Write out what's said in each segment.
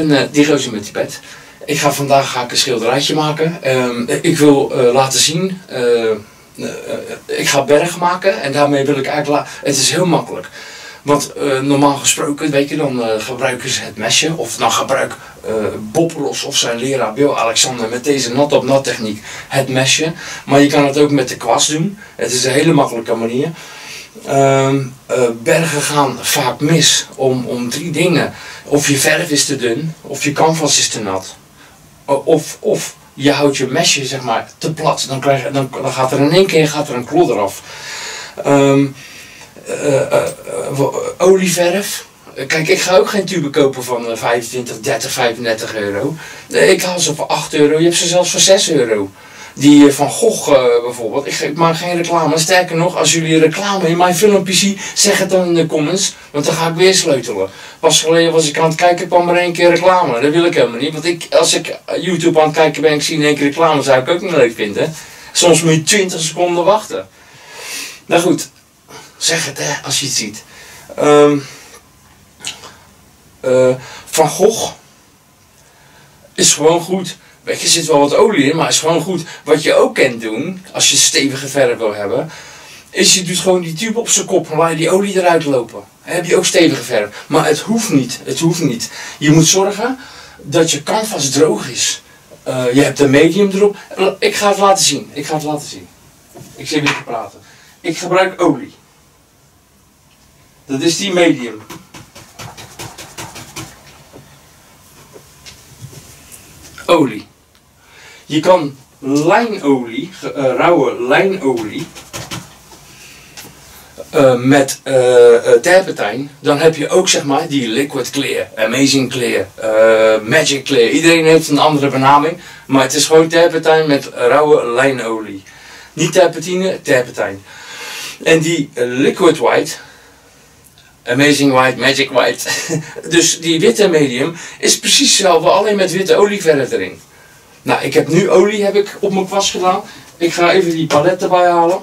ben die gozer met die pet. Vandaag ga ik een schilderijtje maken. Ik wil laten zien, ik ga berg maken en daarmee wil ik eigenlijk, het is heel makkelijk. Want normaal gesproken, weet je, dan gebruiken ze het mesje, of dan gebruikt Bob Ross of zijn leraar Bill Alexander met deze nat op nat techniek het mesje. Maar je kan het ook met de kwast doen. Het is een hele makkelijke manier. Bergen gaan vaak mis om 3 dingen. Of je verf is te dun, of je canvas is te nat. Of je houdt je mesje zeg maar te plat, dan gaat er in één keer een klodder af. Olieverf. Kijk, ik ga ook geen tube kopen van 25, 30, 35 euro. Ik haal ze voor 8 euro, je hebt ze zelfs voor 6 euro. Die van Gogh bijvoorbeeld, ik maak geen reclame. Sterker nog, als jullie reclame in mijn filmpje zien, zeg het dan in de comments, want dan ga ik weer sleutelen. Pas geleden was ik aan het kijken, kwam er 1 keer reclame. Dat wil ik helemaal niet, want als ik YouTube aan het kijken ben en ik zie in 1 keer reclame, zou ik ook niet leuk vinden. Soms moet je 20 seconden wachten. Nou goed, zeg het hè, als je het ziet. Van Gogh is gewoon goed. Weet je, er zit wel wat olie in, maar is gewoon goed. Wat je ook kunt doen, als je stevige verf wil hebben, is je doet gewoon die tube op zijn kop en laat je die olie eruit lopen. Dan heb je ook stevige verf. Maar het hoeft niet, het hoeft niet. Je moet zorgen dat je canvas droog is. Je hebt een medium erop. Ik ga het laten zien, ik zit weer te praten. Ik gebruik olie. Dat is die medium. Olie. Je kan lijnolie, rauwe lijnolie, met terpentijn, dan heb je ook zeg maar die liquid clear, amazing clear, magic clear. Iedereen heeft een andere benaming, maar het is gewoon terpentijn met rauwe lijnolie. Niet terpentine, terpentijn. En die liquid white, amazing white, magic white, dus die witte medium is precies hetzelfde, alleen met witte olieverf erin. Nou, ik heb nu olie op mijn kwast gedaan. Ik ga even die palet erbij halen.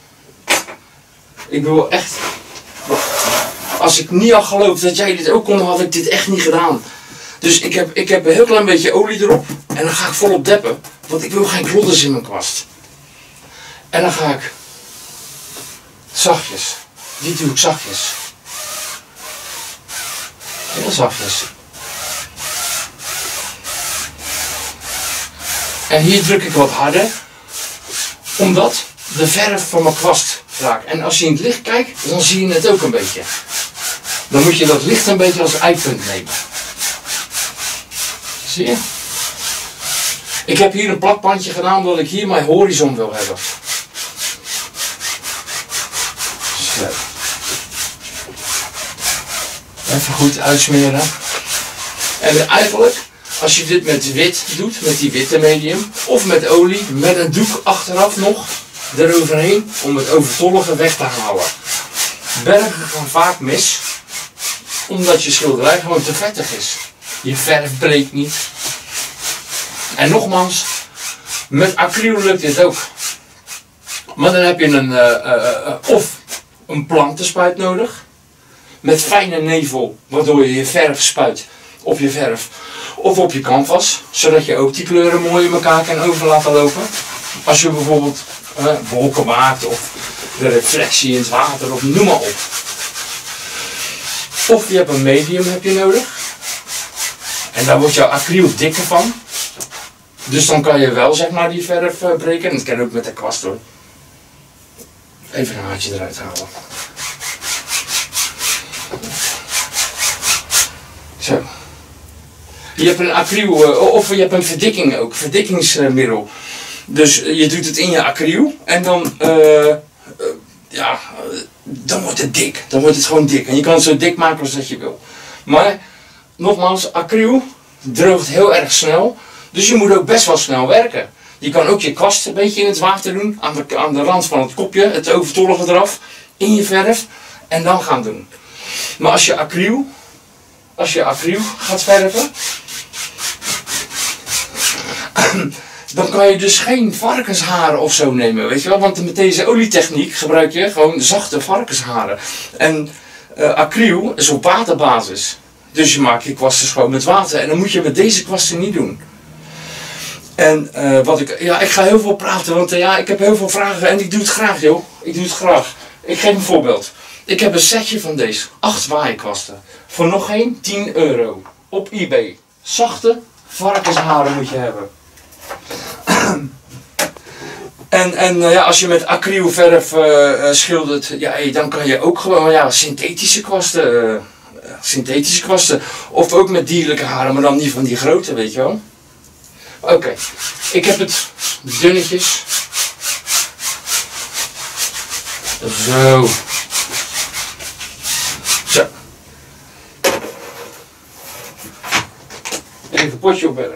Ik wil echt, als ik niet had geloofd dat jij dit ook kon, had ik dit echt niet gedaan. Dus ik heb een heel klein beetje olie erop en dan ga ik volop deppen, want ik wil geen klodders in mijn kwast. En dan ga ik zachtjes, dit doe ik zachtjes. Heel zachtjes. En hier druk ik wat harder, omdat de verf van mijn kwast raakt. En als je in het licht kijkt, dan zie je het ook een beetje. Dan moet je dat licht een beetje als eikpunt nemen. Zie je? Ik heb hier een plakbandje gedaan omdat ik hier mijn horizon wil hebben. Zo. Even goed uitsmeren. En eigenlijk, als je dit met wit doet, met die witte medium, of met olie, met een doek achteraf nog eroverheen, om het overtollige weg te halen. Bergen gaan vaak mis, omdat je schilderij gewoon te vettig is. Je verf breekt niet. En nogmaals, met acryl lukt dit ook. Maar dan heb je of een plantenspuit nodig, met fijne nevel, waardoor je je verf spuit op je verf of op je canvas, zodat je ook die kleuren mooi in elkaar kan over laten lopen. Als je bijvoorbeeld wolken maakt of de reflectie in het water of noem maar op. Of je hebt een medium heb je nodig. En daar wordt jouw acryl dikker van. Dus dan kan je wel zeg maar die verf breken. En dat kan ook met de kwast hoor. Even een haartje eruit halen. Zo. Je hebt een acryl, of je hebt een verdikking ook, verdikkingsmiddel. Dus je doet het in je acryl en dan, dan wordt het dik. Dan wordt het gewoon dik. En je kan het zo dik maken als dat je wil. Maar, nogmaals, acryl droogt heel erg snel. Dus je moet ook best wel snel werken. Je kan ook je kwast een beetje in het water doen, aan de rand van het kopje, het overtollige eraf, in je verf. En dan gaan doen. Maar als je acryl gaat verven, dan kan je dus geen varkensharen of zo nemen, weet je wel? Want met deze olietechniek gebruik je gewoon zachte varkensharen. En acryl is op waterbasis. Dus je maakt je kwasten schoon met water. En dan moet je met deze kwasten niet doen. En ik ga heel veel praten, want ik heb heel veel vragen en ik doe het graag, joh. Ik doe het graag. Ik geef een voorbeeld. Ik heb een setje van deze, 8 waaikwasten. Voor nog geen 10 euro. Op eBay. Zachte varkensharen moet je hebben. Als je met acrylverf schildert, dan kan je ook gewoon synthetische kwasten. Of ook met dierlijke haren, maar dan niet van die grote, weet je wel. Oké, ik heb het dunnetjes. Zo. Zo. Even potje opbergen.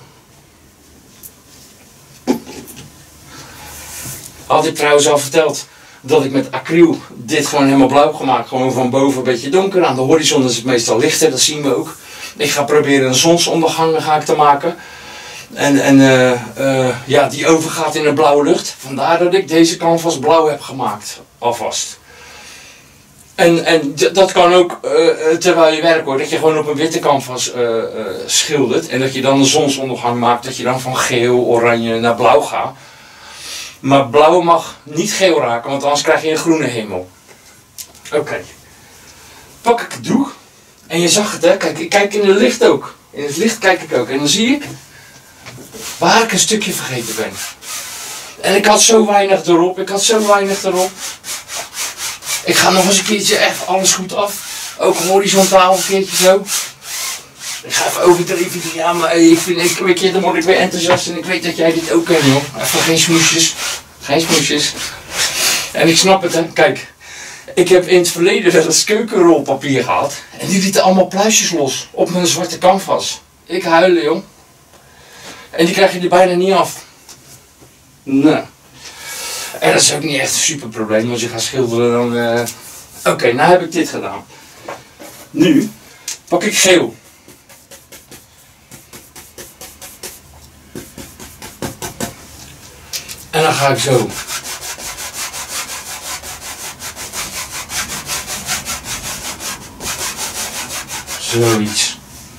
Had ik trouwens al verteld dat ik met acryl dit gewoon helemaal blauw heb gemaakt. Gewoon van boven een beetje donker. Aan de horizon is het meestal lichter, dat zien we ook. Ik ga proberen een zonsondergang te maken. Die overgaat in de blauwe lucht. Vandaar dat ik deze canvas blauw heb gemaakt. Alvast. En dat kan ook terwijl je werkt hoor. Dat je gewoon op een witte canvas schildert. En dat je dan een zonsondergang maakt. Dat je dan van geel, oranje naar blauw gaat. Maar blauw mag niet geel raken. Want anders krijg je een groene hemel. Oké. Pak ik het doek. En je zag het hè. Kijk, ik kijk in het licht ook. In het licht kijk ik ook. En dan zie ik waar ik een stukje vergeten ben. En ik had zo weinig erop. Ik ga nog eens een keertje echt alles goed af. Ook horizontaal een keertje zo. Ik ga even overdreven. Ja, maar weet je, dan word ik weer enthousiast. En ik weet dat jij dit ook kent, joh. Even geen smoesjes. Geen smoesjes. En ik snap het, hè. Kijk. Ik heb in het verleden wel eens keukenrolpapier gehad. En die lieten allemaal pluisjes los. Op mijn zwarte canvas. Ik huilen, joh. En die krijg je er bijna niet af. Nou. En dat is ook niet echt een super probleem. Als je gaat schilderen dan... Oké, nou heb ik dit gedaan. Nu pak ik geel. En dan ga ik zo. Zoiets.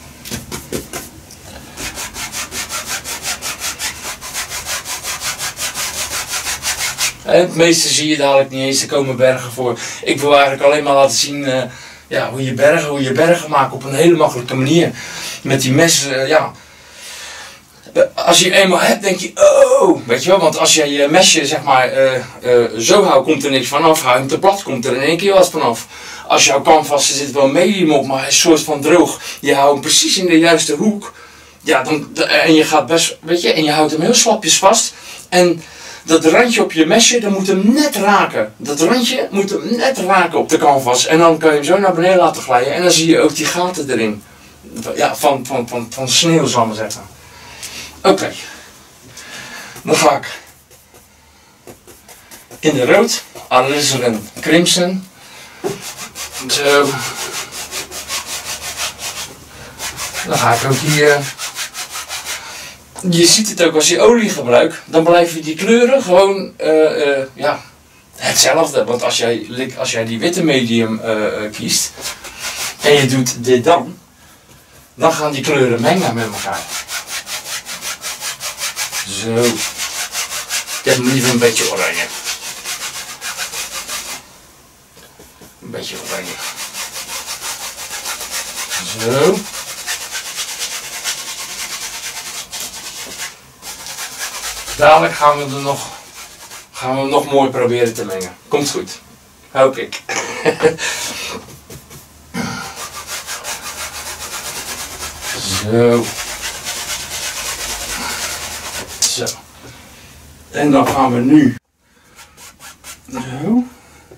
En het meeste zie je dadelijk niet eens, er komen bergen voor. Ik wil eigenlijk alleen maar laten zien hoe je bergen maakt op een hele makkelijke manier. Met die messen, Als je het eenmaal hebt, denk je, oh, weet je wel. Want als je je mesje, zeg maar, zo houdt, komt er niks vanaf. Hou je hem te plat, komt er in één keer wat vanaf. Als jouw canvas, er zit wel medium op, maar een soort van droog. Je houdt hem precies in de juiste hoek. Ja, en je gaat best, weet je, en je houdt hem heel slapjes vast. En dat randje op je mesje, dat moet hem net raken. Dat randje moet hem net raken op de canvas. En dan kan je hem zo naar beneden laten glijden. En dan zie je ook die gaten erin. Ja, van sneeuw, zal ik maar zeggen. Oké. Dan ga ik in de rood, alizarin crimson. Zo. Dan ga ik ook hier. Je ziet het ook als je olie gebruikt, dan blijven die kleuren gewoon hetzelfde. Want als jij die witte medium kiest en je doet dit dan gaan die kleuren mengen met elkaar. Zo. Ik heb hem liever een beetje oranje. Een beetje oranje. Zo. Dadelijk gaan we hem nog mooi proberen te mengen. Komt goed. Hoop ik. Zo. Zo. En dan gaan we nu. Zo.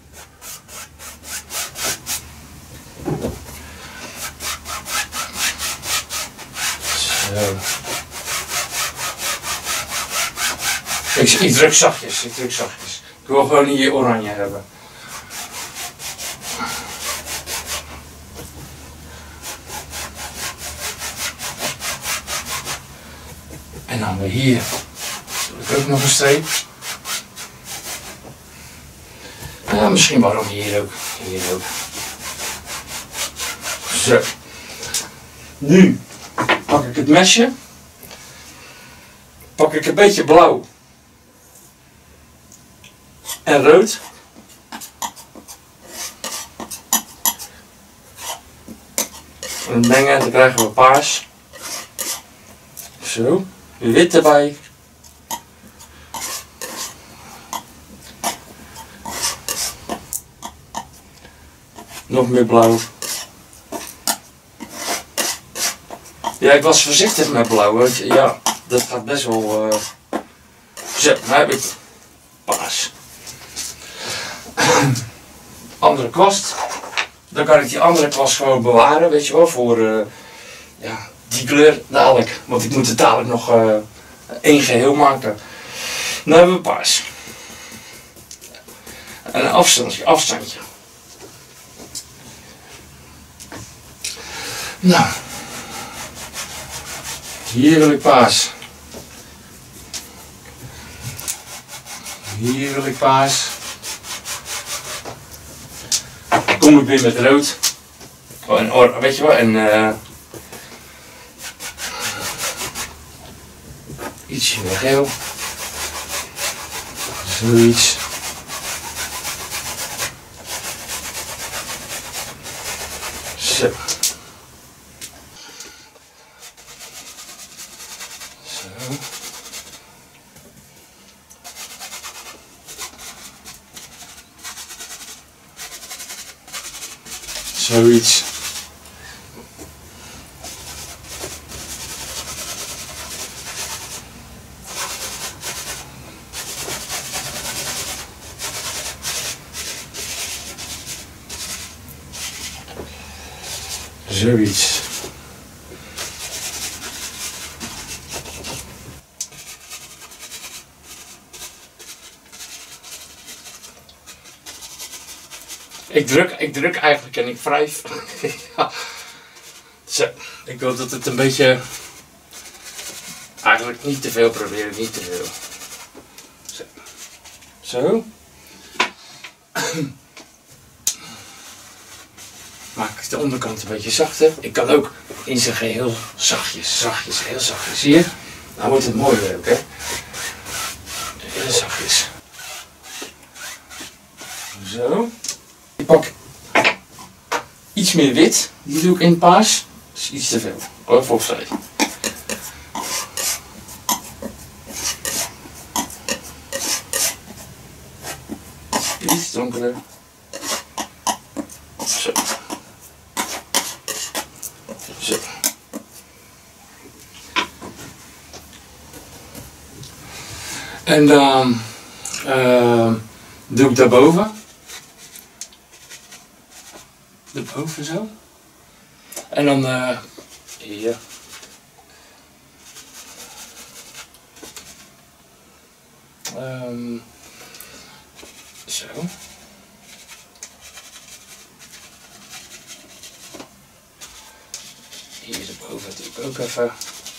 Zo. Ik druk zachtjes, Ik wil gewoon hier oranje hebben. En dan weer hier. Doe ik ook nog een streep. Ja, misschien waarom hier ook. Hier ook. Zo. Nu pak ik het mesje. Pak ik een beetje blauw. En rood. En mengen, dan krijgen we paars. Zo, wit erbij. Nog meer blauw. Ja, ik was voorzichtig met blauw, want ja, dat gaat best wel... Zo, nu heb ik paars. Andere kwast. Dan kan ik die andere kwast gewoon bewaren, weet je wel, voor ja, die kleur dadelijk. Want ik moet het dadelijk nog één geheel maken. Nu hebben we paars. En een afstandje. Nou. Heerlijk paars. Heerlijk paars. Dan kom ik weer met rood. Oh, en weet je wel, en ietsje meer geel. Zoiets. Zo. Zoiets. Zoiets. Ik druk eigenlijk en ik wrijf. Ja. Zo, ik wil dat het een beetje... Eigenlijk niet te veel proberen, niet te veel. Zo. Zo. Maak ik de onderkant een beetje zachter. Ik kan ook in zijn geheel zachtjes, heel zachtjes. Zie je? Nou wordt het mooi leuk, hè? Heel zachtjes. Zo. Ik pak iets meer wit, die doe ik in paars. Dat is iets te veel. Even opschrijven. Iets donkerder. Zo. Zo. En dan doe ik daarboven. Erboven zo. En dan hier. Zo. Hier erboven doe ik ook even.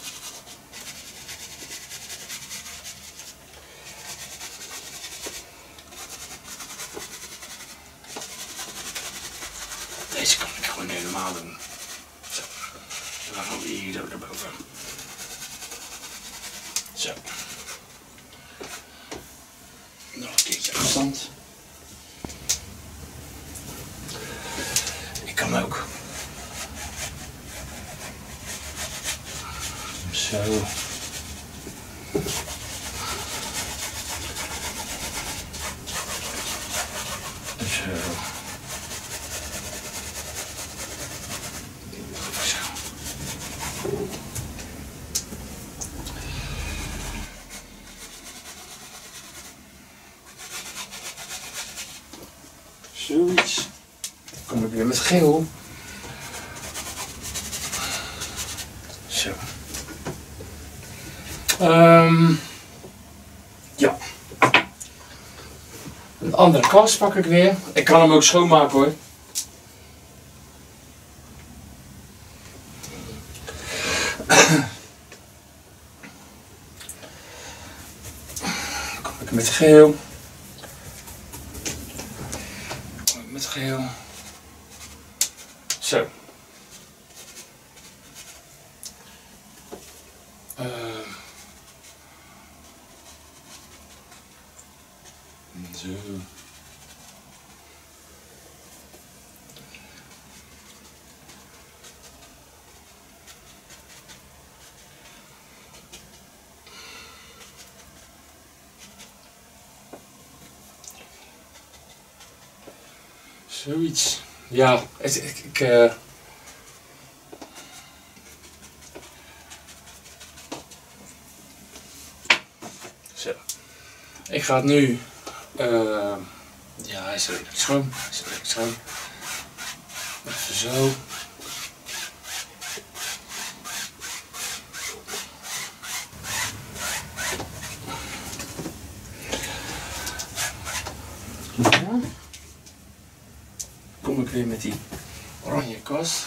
Deze kan ik gewoon helemaal doen. Zo. Dan gaan we hier zo erboven. Zo. Nog een keertje afstand. Ik kan ook. Zo. Zo. Zoiets. Dan kom ik weer met geel. Zo. Ja. Een andere kwast pak ik weer. Ik kan hem ook schoonmaken hoor. Dan kom ik met geel. Met geel. Zo. Zo. Zoiets. Ja, Zo. Ik ga het nu. Ja, hij is redelijk schoon. Hij is redelijk schoon. Even zo. Ja. Kom ik weer met die oranje kast.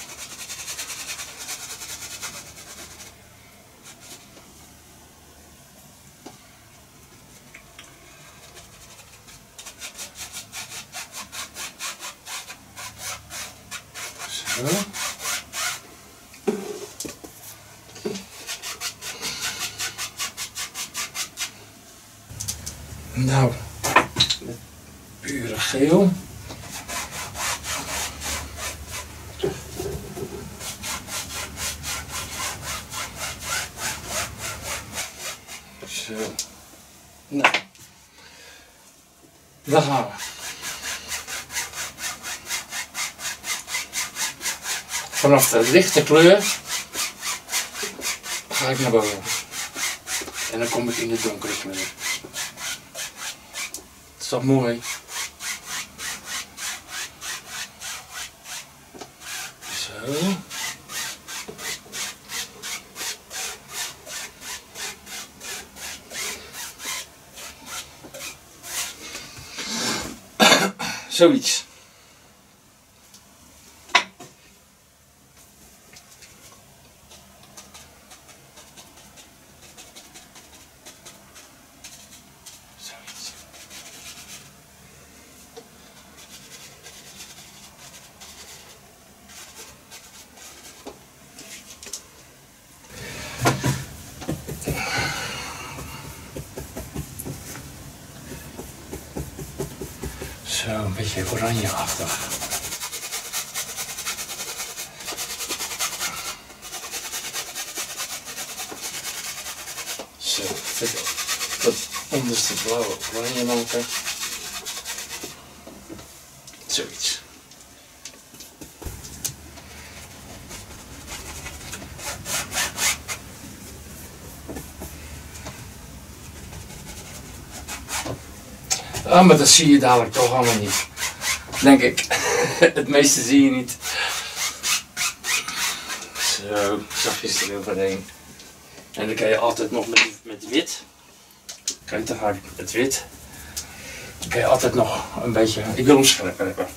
Zo. Nou, met pure geel. Zo. Nou, daar gaan we. Vanaf de lichte kleur ga ik naar boven. En dan kom ik in de donkere kleur. Is dat mooi? Zo. Zoiets. Zo, een beetje oranjeachtig. Zo, dat onderste blauwe oranje maken. Zoiets. Ah, maar dat zie je dadelijk toch allemaal niet. Denk ik. Het meeste zie je niet. Zo, zachtjes eroverheen. En dan kan je altijd nog met wit. Kijk, dan ga ik met wit. Dan kan je altijd nog een beetje. Ik wil hem scherper hebben.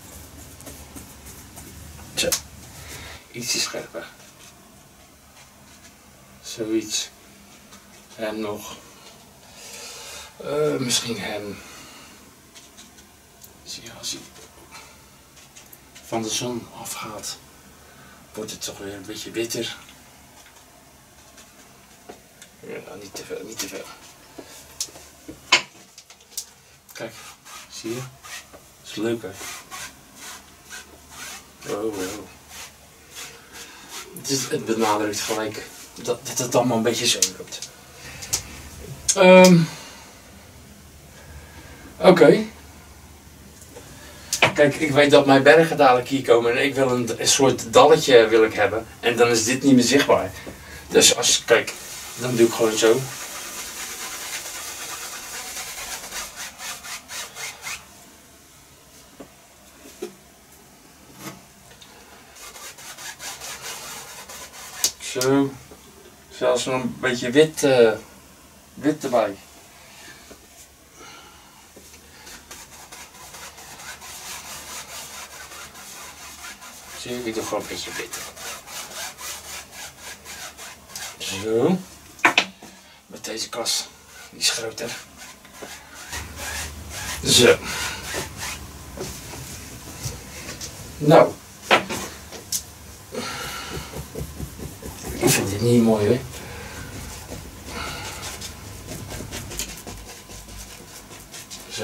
Zo. Ietsje scherper. Zoiets. En nog. Misschien hem. Zie je, als hij van de zon afgaat, wordt het toch weer een beetje witter. Ja, niet te veel, niet te veel. Kijk, zie je? Dat is leuk, hè? Oh. Het benadrukt gelijk dat het allemaal een beetje zo loopt. Oké. Kijk, ik weet dat mijn bergen dadelijk hier komen en ik wil een soort dalletje wil ik hebben. En dan is dit niet meer zichtbaar. Dus als, kijk, dan doe ik gewoon zo. Zo. Zelfs nog een beetje wit erbij. Zie je, ik doe gewoon een beetje wit. Zo. Met deze kas. Die is groter. Zo. Nou. Ik vind dit niet mooi, hoor. Zo.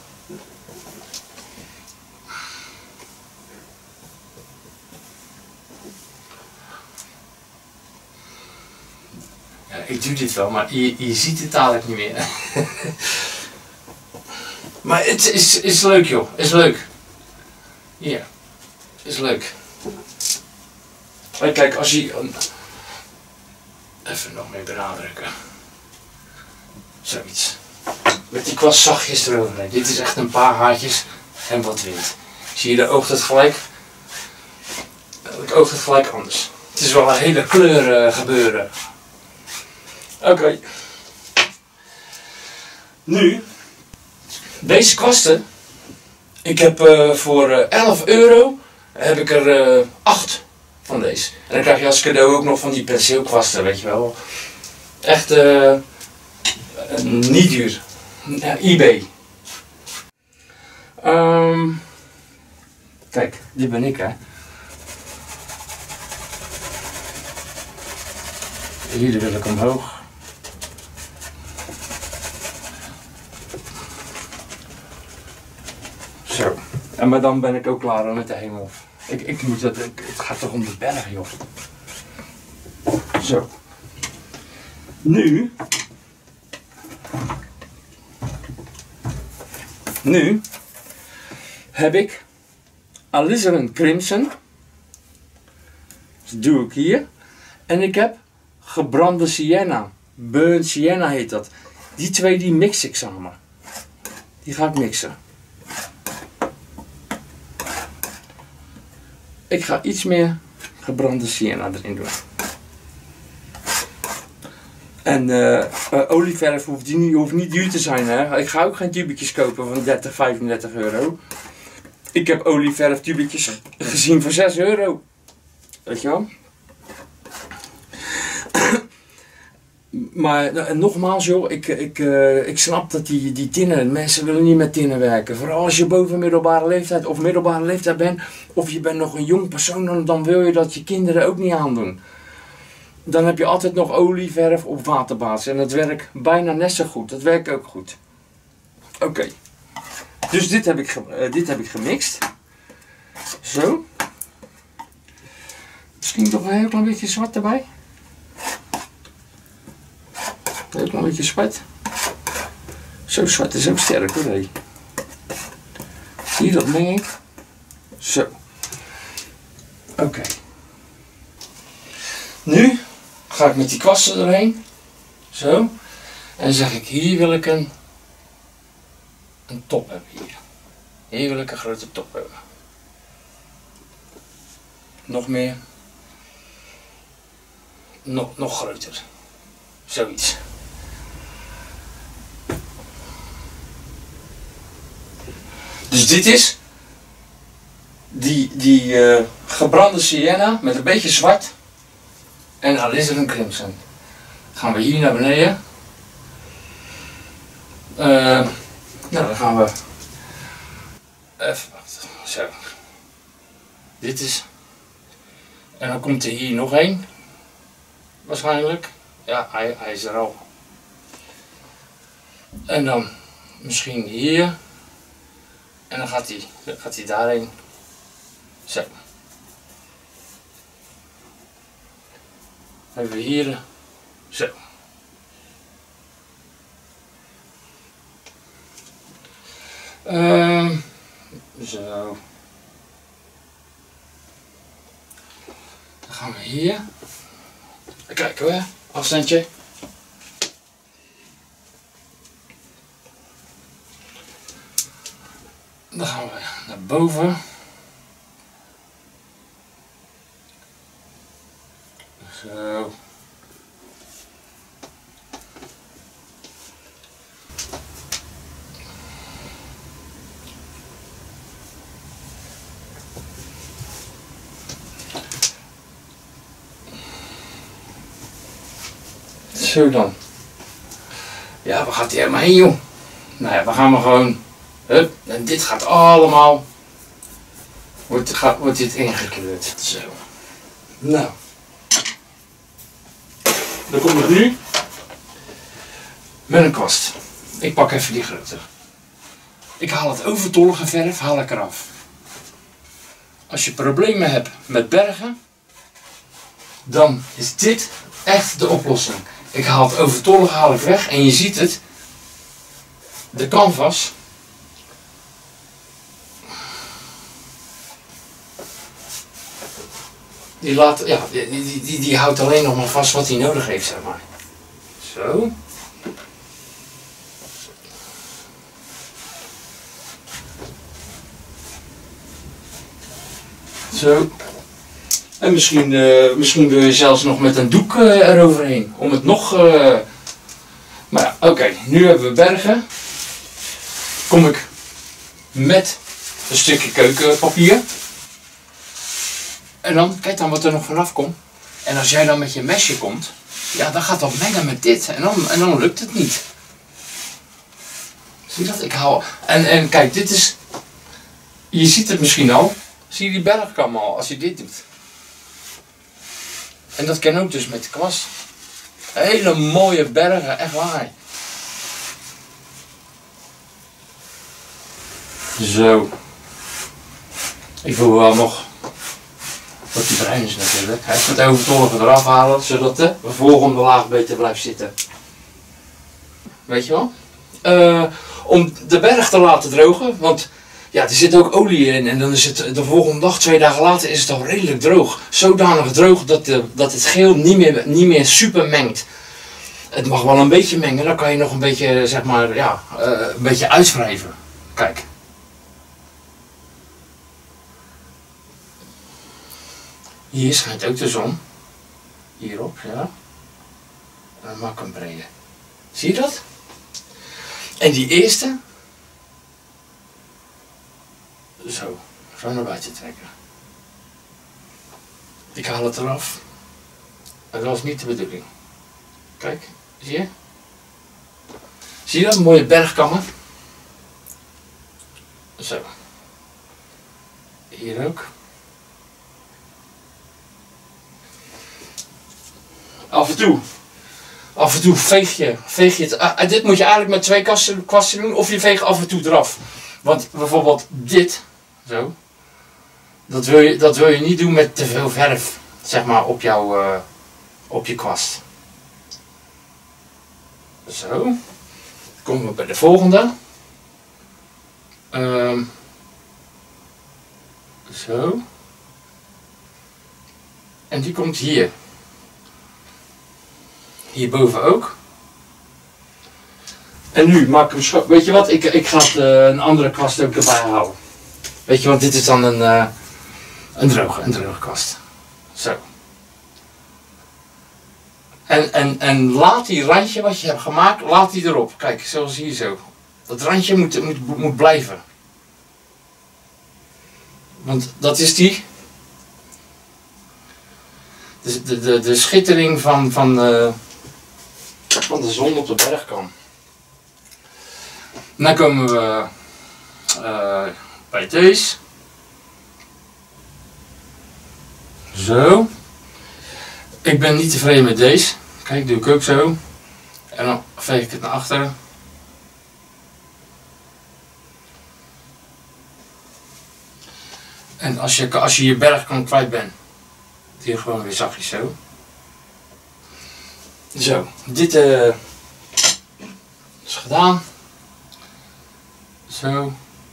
Ja, ik doe dit wel, maar je ziet het dadelijk niet meer. Maar het is leuk joh, is leuk. Hier, is leuk. Kijk, als je... Even nog meer benadrukken. Zoiets. Met die kwast zachtjes eroverheen. Dit is echt een paar haartjes en wat wind. Zie je, daar oogt het gelijk. Ik oogt het gelijk anders. Het is wel een hele kleur gebeuren. Oké. Nu, deze kwasten. Ik heb voor 11 euro heb ik er 8 van deze. En dan krijg je als cadeau ook nog van die penseelkwasten, weet je wel. Echt niet duur. eBay. Kijk, dit ben ik hè. Hier wil ik omhoog. Zo. En maar dan ben ik ook klaar met de hemel. Ik moet dat. Het gaat toch om de berg, joh. Zo. Nu heb ik Alizarin Crimson. Dat doe ik hier. En ik heb gebrande sienna. Burnt sienna heet dat. Die twee die mix ik samen. Die ga ik mixen. Ik ga iets meer gebrande sienna erin doen. En olieverf hoeft niet duur te zijn. Hè? Ik ga ook geen tubetjes kopen van 30, 35 euro. Ik heb olieverf tubetjes gezien voor 6 euro. Weet je wel? Maar nogmaals joh, ik snap dat die tinnen, mensen willen niet met tinnen werken. Vooral als je boven middelbare leeftijd of middelbare leeftijd bent. Of je bent nog een jong persoon, dan wil je dat je kinderen ook niet aandoen. Dan heb je altijd nog olieverf op waterbasis. En dat werkt bijna net zo goed. Dat werkt ook goed. Oké. Dus dit heb ik gemixt. Zo. Misschien toch een heel klein beetje zwart erbij. Een heel klein beetje zwart. Zo zwart is ook sterk hoor. Hey. Zie je, dat meng ik. Zo. Oké. Nu ga ik met die kwasten erheen. Zo. En dan zeg ik, hier wil ik een top hebben hier. Hier wil ik een grote top hebben. Nog meer. Nog groter. Zoiets. Dus dit is die gebrande sienna met een beetje zwart en alizarin crimson. Gaan we hier naar beneden. Nou, dan gaan we even wachten. Zo. Dit is. En dan komt er hier nog één. Waarschijnlijk. Ja, hij is er al. En dan misschien hier. En dan gaat hij daarheen. Zo. Dan hebben we hier. Zo. Zo. Dan gaan we hier. Kijk hoor, afstandje. Dan gaan we naar boven. Zo. Zo dan. Ja, waar gaat hij helemaal heen joh? Nou ja, we gaan maar gewoon. Hup, en dit gaat allemaal. Wordt dit ingekleurd. Zo. Nou. Dan kom ik nu met een kwast. Ik pak even die grote. Ik haal het overtollige verf haal ik eraf. Als je problemen hebt met bergen, dan is dit echt de oplossing. Ik haal het overtollige haal ik weg en je ziet het. De canvas. Die, laat, ja, die houdt alleen nog maar vast wat hij nodig heeft, zeg maar. Zo. Zo. En misschien wil je zelfs nog met een doek eroverheen. Om het nog... Maar ja, oké. Nu hebben we bergen. Kom ik met een stukje keukenpapier. En dan, kijk dan wat er nog vanaf komt. En als jij dan met je mesje komt, ja, dan gaat dat mengen met dit. En dan lukt het niet. Zie je dat? Ik hou... En kijk, dit is... Je ziet het misschien al. Zie je die bergkam al, als je dit doet. En dat kan ook dus met de kwast. Hele mooie bergen, echt waar. Zo. Ik wil wel nog... Dat die bruin is natuurlijk. Hij moet het overtollige eraf halen, zodat de volgende laag beter blijft zitten. Weet je wel? Om de berg te laten drogen, want ja, er zit ook olie in en dan is het de volgende dag, 2 dagen later, is het al redelijk droog. Zodanig droog dat het geel niet meer super mengt. Het mag wel een beetje mengen, dan kan je nog een beetje, zeg maar, ja, een beetje uitwrijven. Kijk. Hier schijnt ook de zon. Hierop, ja. En dan maak ik hem breder. Zie je dat? En die eerste. Zo naar buiten trekken. Ik haal het eraf. En dat was niet de bedoeling. Kijk, zie je? Zie je dat? Een mooie bergkammen. Zo. Hier ook. Af en toe veeg je het. Dit moet je eigenlijk met 2 kwasten doen, of je veegt af en toe eraf. Want bijvoorbeeld dit, zo, dat wil je niet doen met te veel verf, zeg maar, op je kwast. Zo. Dan komen we bij de volgende. Zo. En die komt hier. Hierboven ook. En nu maak ik hem. Weet je wat? Ik ga een andere kwast ook erbij houden. Weet je, want dit is dan een droge kwast. Zo. En laat die randje wat je hebt gemaakt, laat die erop. Kijk, zoals hier zo. Dat randje moet blijven. Want dat is die. De schittering van de zon op de bergkam. Dan komen we bij deze. Zo. Ik ben niet tevreden met deze. Kijk, doe ik ook zo. En dan veeg ik het naar achteren. En als je je bergkam kwijt bent, hier gewoon weer zachtjes zo. Zo, dit is gedaan. Zo.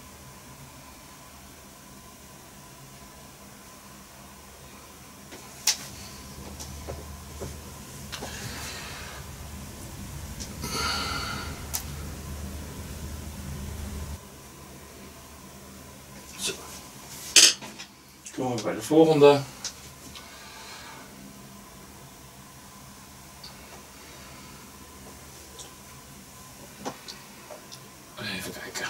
Zo. Komen we bij de volgende. Even kijken.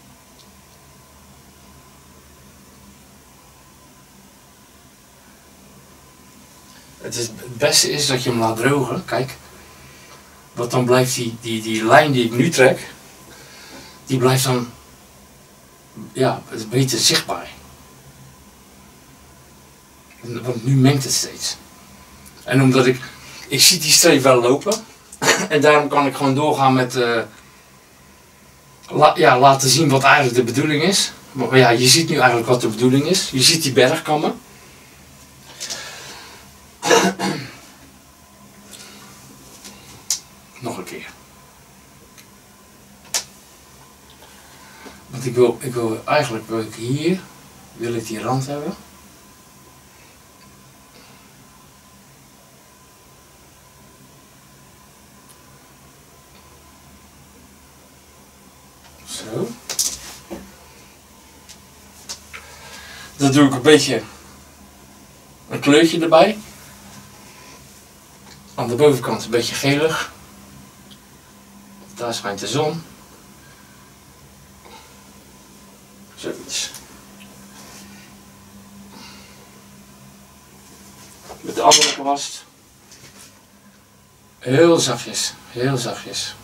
Het beste is dat je hem laat drogen, kijk. Want dan blijft die lijn die ik nu trek, die blijft dan, ja, beter zichtbaar. Want nu mengt het steeds. En omdat ik zie die streep wel lopen. En daarom kan ik gewoon doorgaan laten zien wat eigenlijk de bedoeling is. Maar ja, je ziet nu eigenlijk wat de bedoeling is. Je ziet die bergkammen. Nog een keer. Want eigenlijk wil ik hier, wil ik die rand hebben. Zo. Dan doe ik een beetje een kleurtje erbij. Aan de bovenkant een beetje gelig. Daar schijnt de zon. Zoiets. Met de andere kwast. Heel zachtjes, heel zachtjes.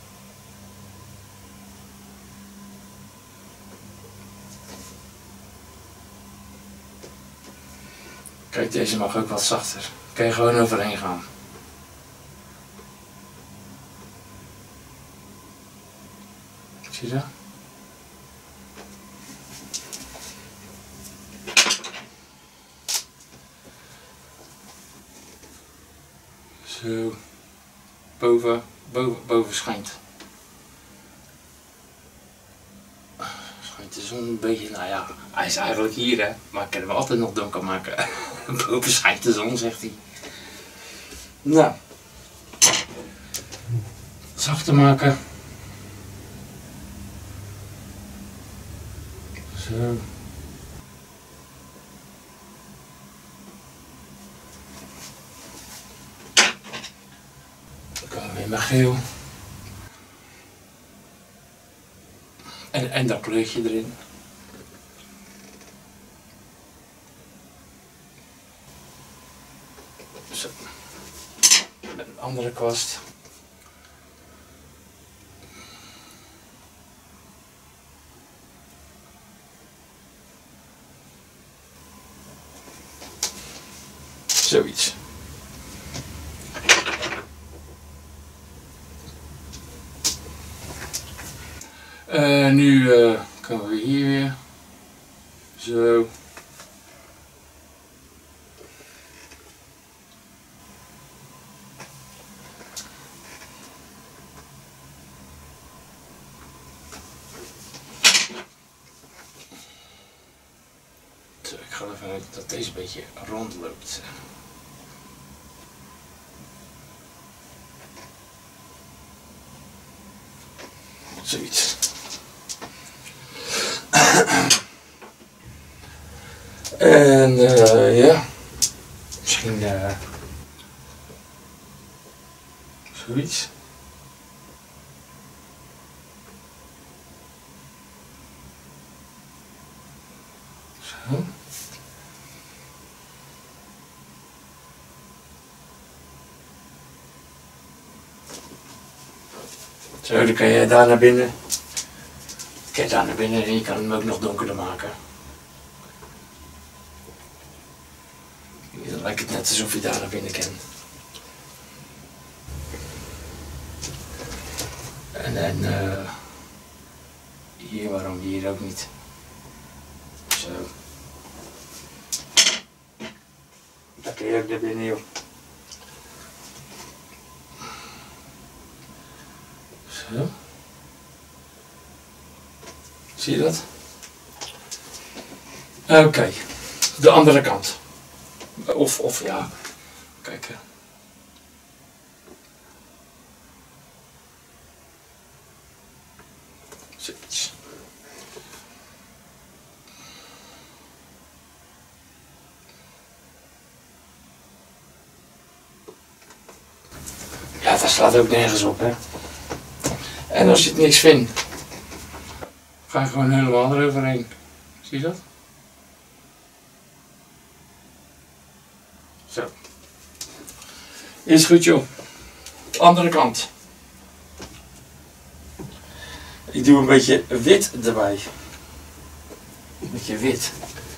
Kijk, deze mag ook wat zachter. Kan je gewoon overheen gaan. Zie je dat? Zo. Boven schijnt. Schijnt de zon een beetje, nou ja, hij is eigenlijk hier hè, maar ik kan hem altijd nog donker maken. Boven schijnt de zon, zegt hij. Nou. Zachter maken. Zo. Dan komen we weer met geel. En dat kleurtje erin. Zo. Met een andere kwast. Zoiets. Nu komen we hier weer. Zo. Zo, ik ga ervan uit dat deze een beetje rondloopt. Zoiets. En ja, misschien zoiets. Zo. Zo, dan kan je daar naar binnen. Kijk daar naar binnen en je kan hem ook nog donkerder maken. Dan lijkt het net alsof je daar naar binnen kan. En hier, waarom hier ook niet? Zo. Daar kun je ook naar binnen, joh. Zo. Zie je dat? Oké, de andere kant. Of ja, kijk. Zoiets. Ja, daar slaat ook nergens op, hè. En als je het niks vindt, ga je gewoon helemaal eroverheen. Zie je dat? Zo. Is goed, joh. De andere kant. Ik doe een beetje wit erbij. Een beetje wit.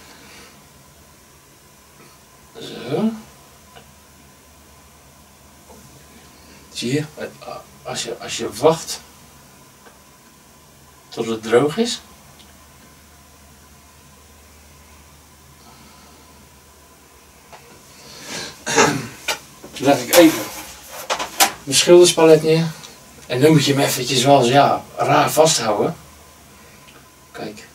Zo. Zie je? Als je wacht. tot het droog is. Leg ik even mijn schilderspalet neer. En dan moet je hem eventjes wel eens, ja, raar vasthouden. Kijk.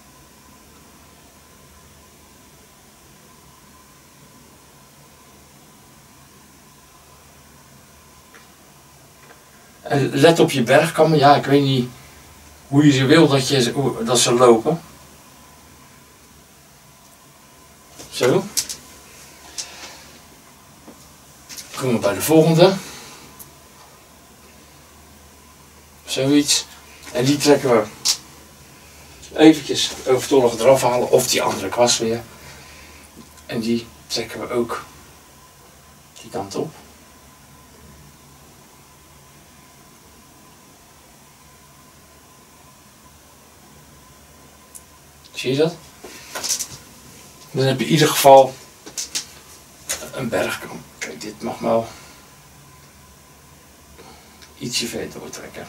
En let op je bergkammen. Ja, ik weet niet hoe je ze wil dat ze lopen. Zo. Komen we bij de volgende. Zoiets. En die trekken we eventjes overtollig eraf halen. Of die andere kwast weer. En die trekken we ook die kant op. Zie je dat? Dan heb je in ieder geval een bergkam. Kijk, dit mag wel ietsje verder doortrekken.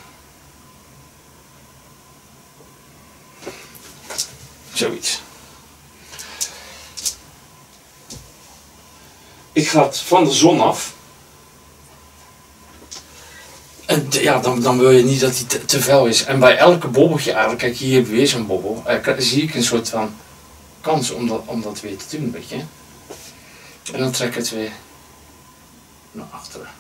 Zoiets. Ik ga het van de zon af. En ja, dan wil je niet dat hij te fel is. En bij elke bobbeltje eigenlijk, kijk hier heb je weer zo'n bobbel, zie ik een soort van kans om dat weer te doen, weet je. En dan trek ik het weer naar achteren.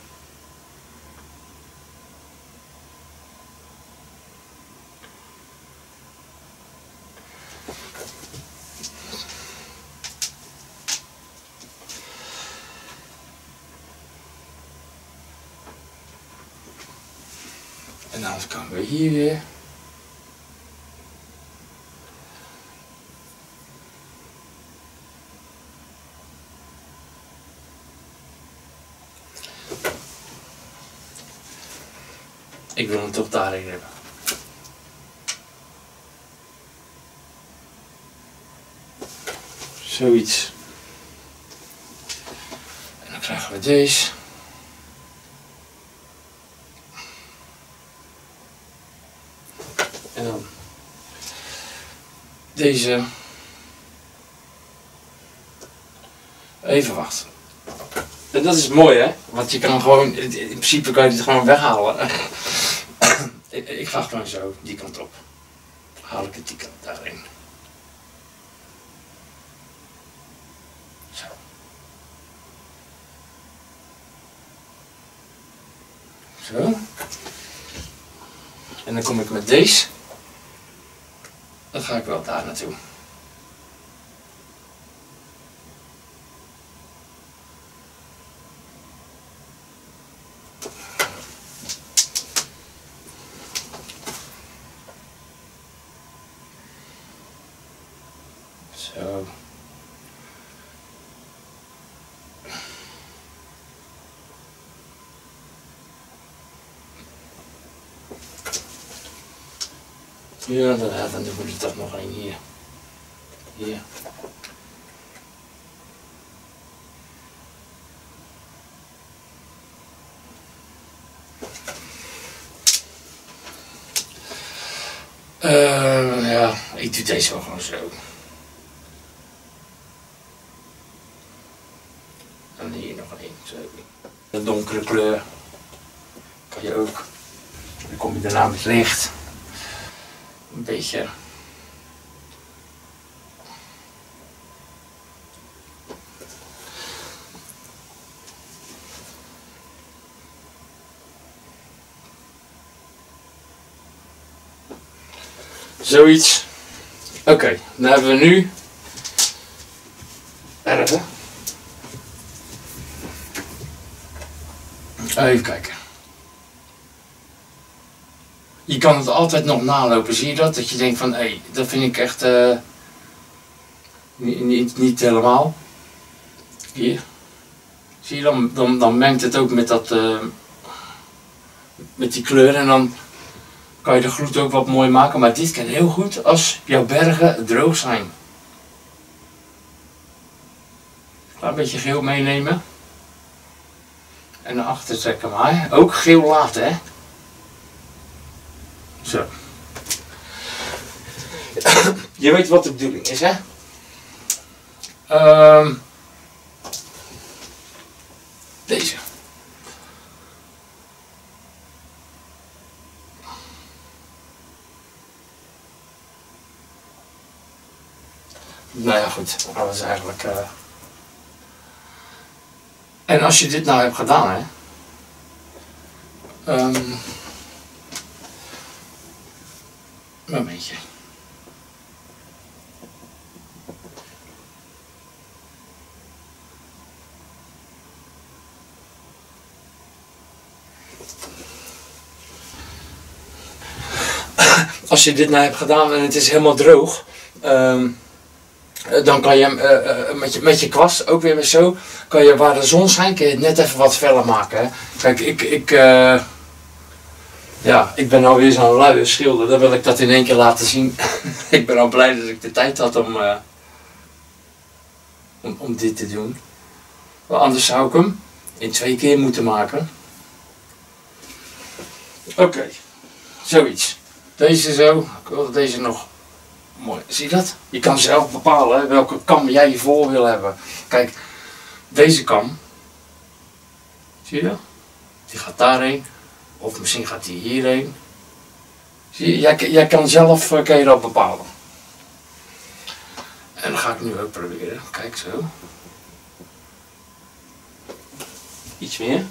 En dan komen we hier weer. Ik wil hem toch daarin hebben. Zoiets. En dan krijgen we deze. En dan deze. Even wachten. En dat is mooi, hè? Want je kan gewoon, in principe kan je dit gewoon weghalen. Ik ga gewoon zo die kant op. Haal ik het die kant daarin. Zo. Zo. En dan kom ik met deze. Dan ga ik wel daar naartoe. Zo. Ja, dan doen we er toch nog een hier. Hier. Ja, ik doe deze wel gewoon zo. En hier nog een, zo. De donkere kleur kan je ook. Dan kom je daarna met licht. Een beetje. Zoiets. Oké, dan hebben we nu erven. Even kijken. Je kan het altijd nog nalopen, zie je dat? Dat je denkt van, hé, dat vind ik echt niet helemaal. Hier. Zie je, dan mengt het ook met dat, met die kleur en dan kan je de gloed ook wat mooi maken. Maar dit kan heel goed als jouw bergen droog zijn. Een beetje geel meenemen. En naar achter trekken maar. Ook geel laten, hè. Zo. Je weet wat de bedoeling is, hè? Deze. Nou ja, goed. Dat is eigenlijk... En als je dit nou hebt gedaan, hè. Momentje. Als je dit nou hebt gedaan en het is helemaal droog, dan kan je hem met je kwast ook weer zo, kan je waar de zon schijnt, kun je het net even wat feller maken. Hè? Kijk, ik ben alweer zo'n luie schilder, dan wil ik dat in één keer laten zien. Ik ben al blij dat ik de tijd had om dit te doen. Want anders zou ik hem in 2 keer moeten maken. Oké, zoiets. Deze zo, ik wil deze nog mooi. Zie je dat? Je kan zelf bepalen welke kam jij voor wil hebben. Kijk, deze kam, zie je dat? Die gaat daarheen, of misschien gaat die hierheen. Zie je, jij kan zelf kan je dat bepalen. En dat ga ik nu ook proberen. Kijk zo. Iets meer.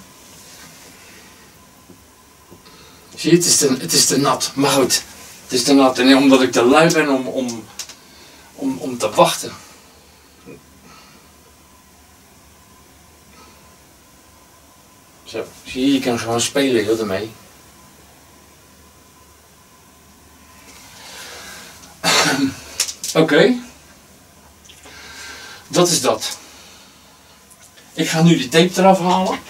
Zie je, het is te nat. Maar goed, het is te nat. En omdat ik te lui ben om te wachten. Zo, zie je, je kan gewoon spelen heel ermee. Oké. Dat is dat. Ik ga nu die tape eraf halen.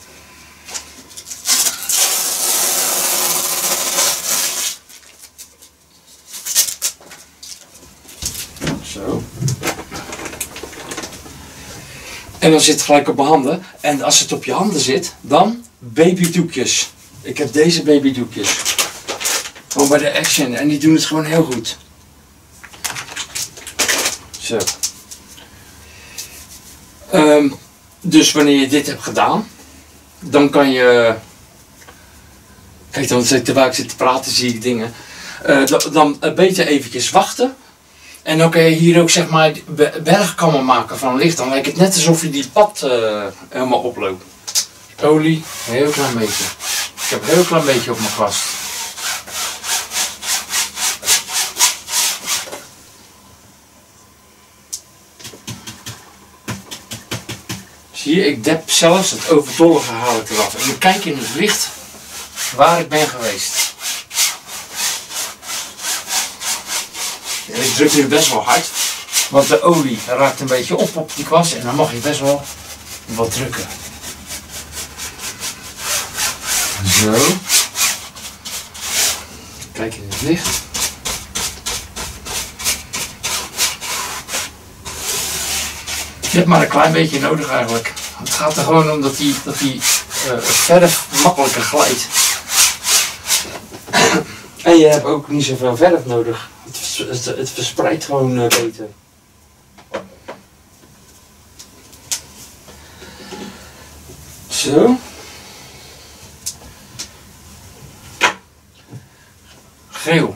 Zo. En dan zit het gelijk op mijn handen. En als het op je handen zit, dan babydoekjes. Ik heb deze babydoekjes. Gewoon bij de Action. En die doen het gewoon heel goed. Zo. Dus wanneer je dit hebt gedaan, dan kan je... Kijk, terwijl ik zit te praten zie ik dingen. Dan beter eventjes wachten. En dan kun je hier ook zeg maar bergkammen maken van licht. Dan lijkt het net alsof je die pad helemaal oploopt. Olie, een heel klein beetje. Ik heb een heel klein beetje op mijn kwast. Zie je, ik dep zelfs het overtollige haal ik eraf. En ik kijk in het licht waar ik ben geweest. En ik druk nu best wel hard, want de olie raakt een beetje op die kwast en dan mag je best wel wat drukken. Zo. Kijk in het licht. Je hebt maar een klein beetje nodig eigenlijk. Het gaat er gewoon om dat die verf makkelijker glijdt. En je hebt ook niet zoveel verf nodig. Het verspreidt gewoon beter. Zo. Geel.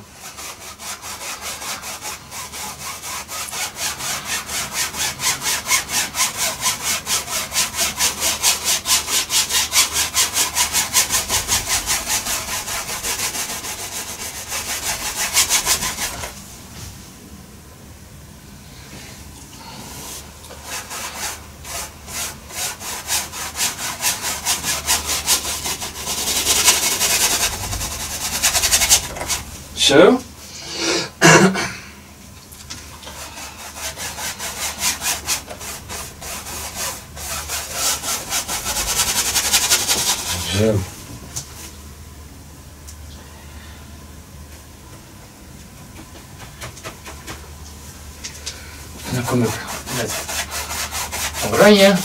Zo. Zo. En dan kom ik met oranje.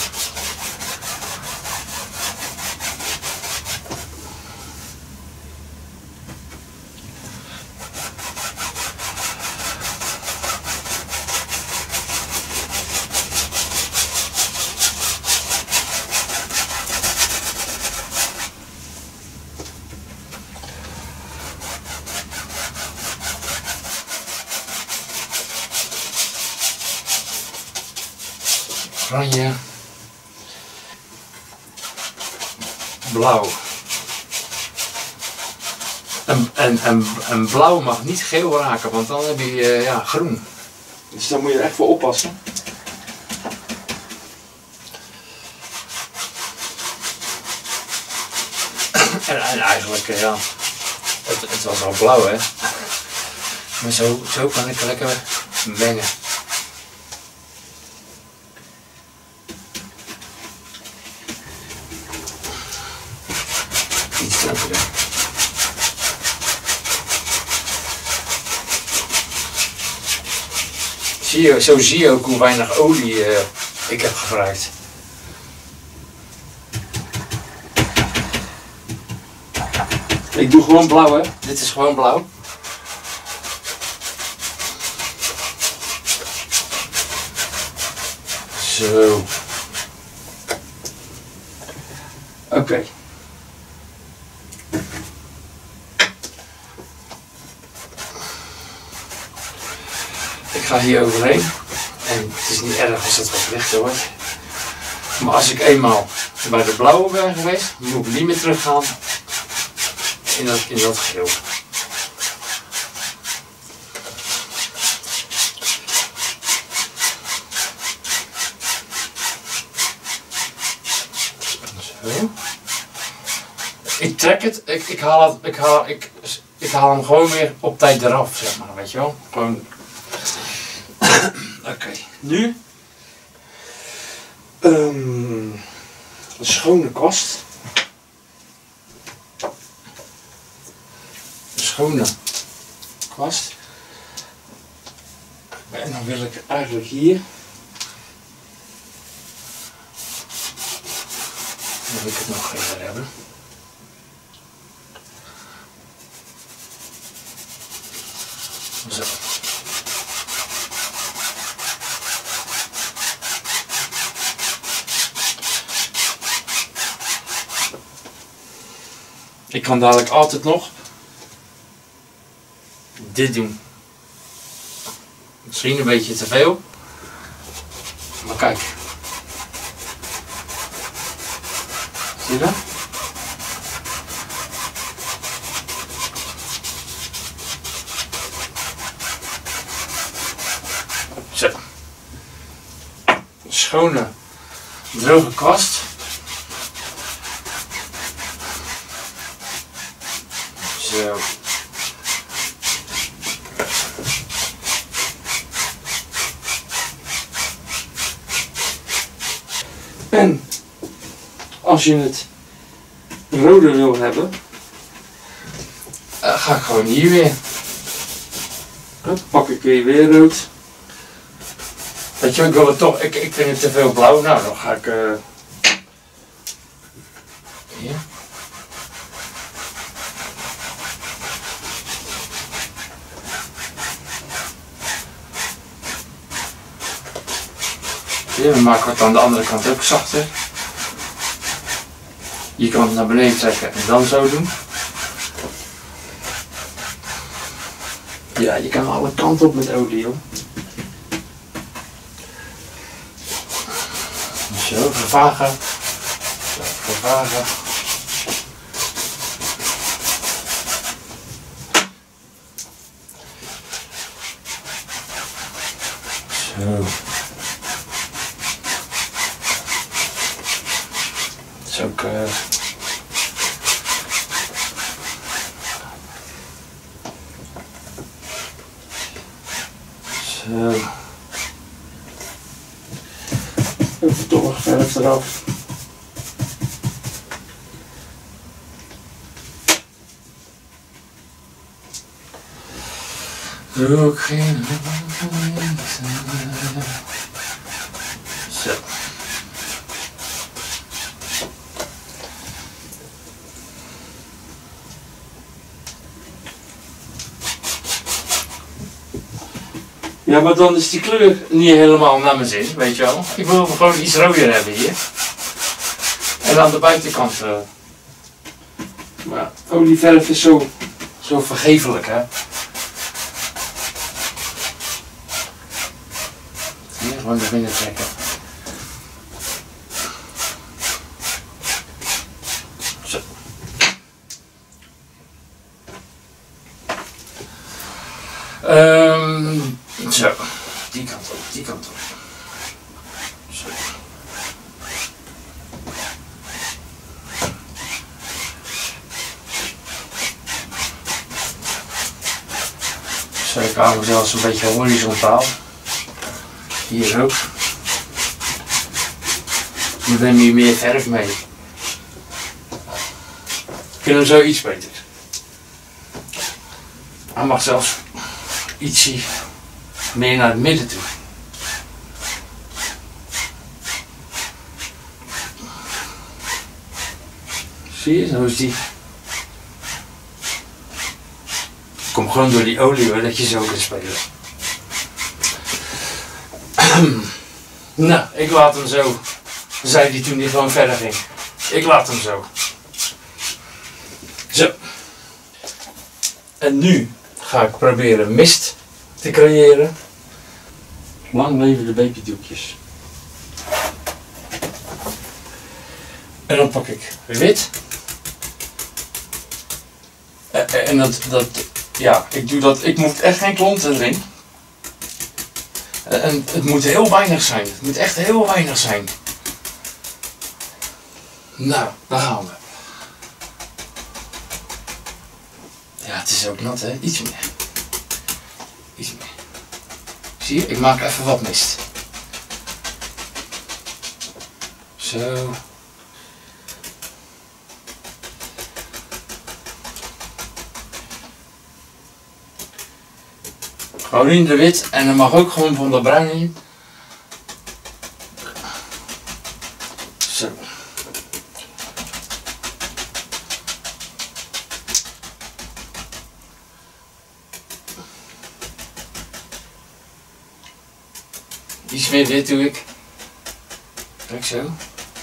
oranje, blauw. En blauw mag niet geel raken, want dan heb je ja, groen. Dus daar moet je echt voor oppassen. En eigenlijk, ja, het was al blauw, hè. Maar zo kan ik lekker mengen. Iets donkerder. Zo zie je ook hoe weinig olie ik heb gebruikt. Ik doe gewoon blauw, hè. Dit is gewoon blauw. Zo. Oké. Ik ga hier overheen. En het is niet erg als het wat lichter wordt. Maar als ik eenmaal bij de blauwe ben geweest, moet ik niet meer teruggaan in dat geel. Zo. Ik trek het, ik haal hem gewoon weer op tijd eraf, zeg maar, weet je wel. Gewoon. Oké, nu een schone kwast. Een schone kwast. En dan wil ik eigenlijk hier. Dan wil ik het nog even hebben. Zo. Ik kan dadelijk altijd nog dit doen. Misschien een beetje te veel. Maar kijk. Zie je dat? Zo. Een schone, droge kwast. Zo. En als je het rode wil hebben, ga ik gewoon hier weer. Dan pak ik weer rood. Weet je, ik wil het toch, ik vind het te veel blauw, nou dan ga ik hier. Dan maken we het aan de andere kant ook zachter. Je kan het naar beneden trekken en dan zo doen. Ja, je kan alle kanten op met olie, hoor. Zo, vervagen. Zo, vervagen. Zo. Is ook zo. Even toch verf eraf. Ook geen. Zo. Ja, maar dan is die kleur niet helemaal naar mijn zin, weet je wel. Ik wil gewoon iets roder hebben hier. En aan de buitenkant. Maar olieverf is zo vergeeflijk, hè. Hier gewoon naar binnen trekken. Zo, die kant op, die kant op. Zo. Zo, ik hou hem zelfs een beetje horizontaal. Hier ook. Dan neem je meer verf mee. Ik vind hem zo iets beter. Hij mag zelfs ietsje meer naar het midden toe. Zie je, zo is die. Kom gewoon door die olie hoor, dat je zo kunt spelen. Nou, ik laat hem zo. Zei hij toen hij gewoon verder ging. Ik laat hem zo. Zo. En nu ga ik proberen mist te creëren. Lang leven de babydoekjes. En dan pak ik wit. En ja, ik doe dat, ik moet echt geen klonten erin. En het moet heel weinig zijn. Het moet echt heel weinig zijn. Nou, daar gaan we. Ja, het is ook nat hè, iets meer. Iets meer. Zie je, ik maak even wat mist. Zo. Gewoon in de wit en er mag ook gewoon van de bruin in. Zo. Iets meer wit doe ik. Kijk zo.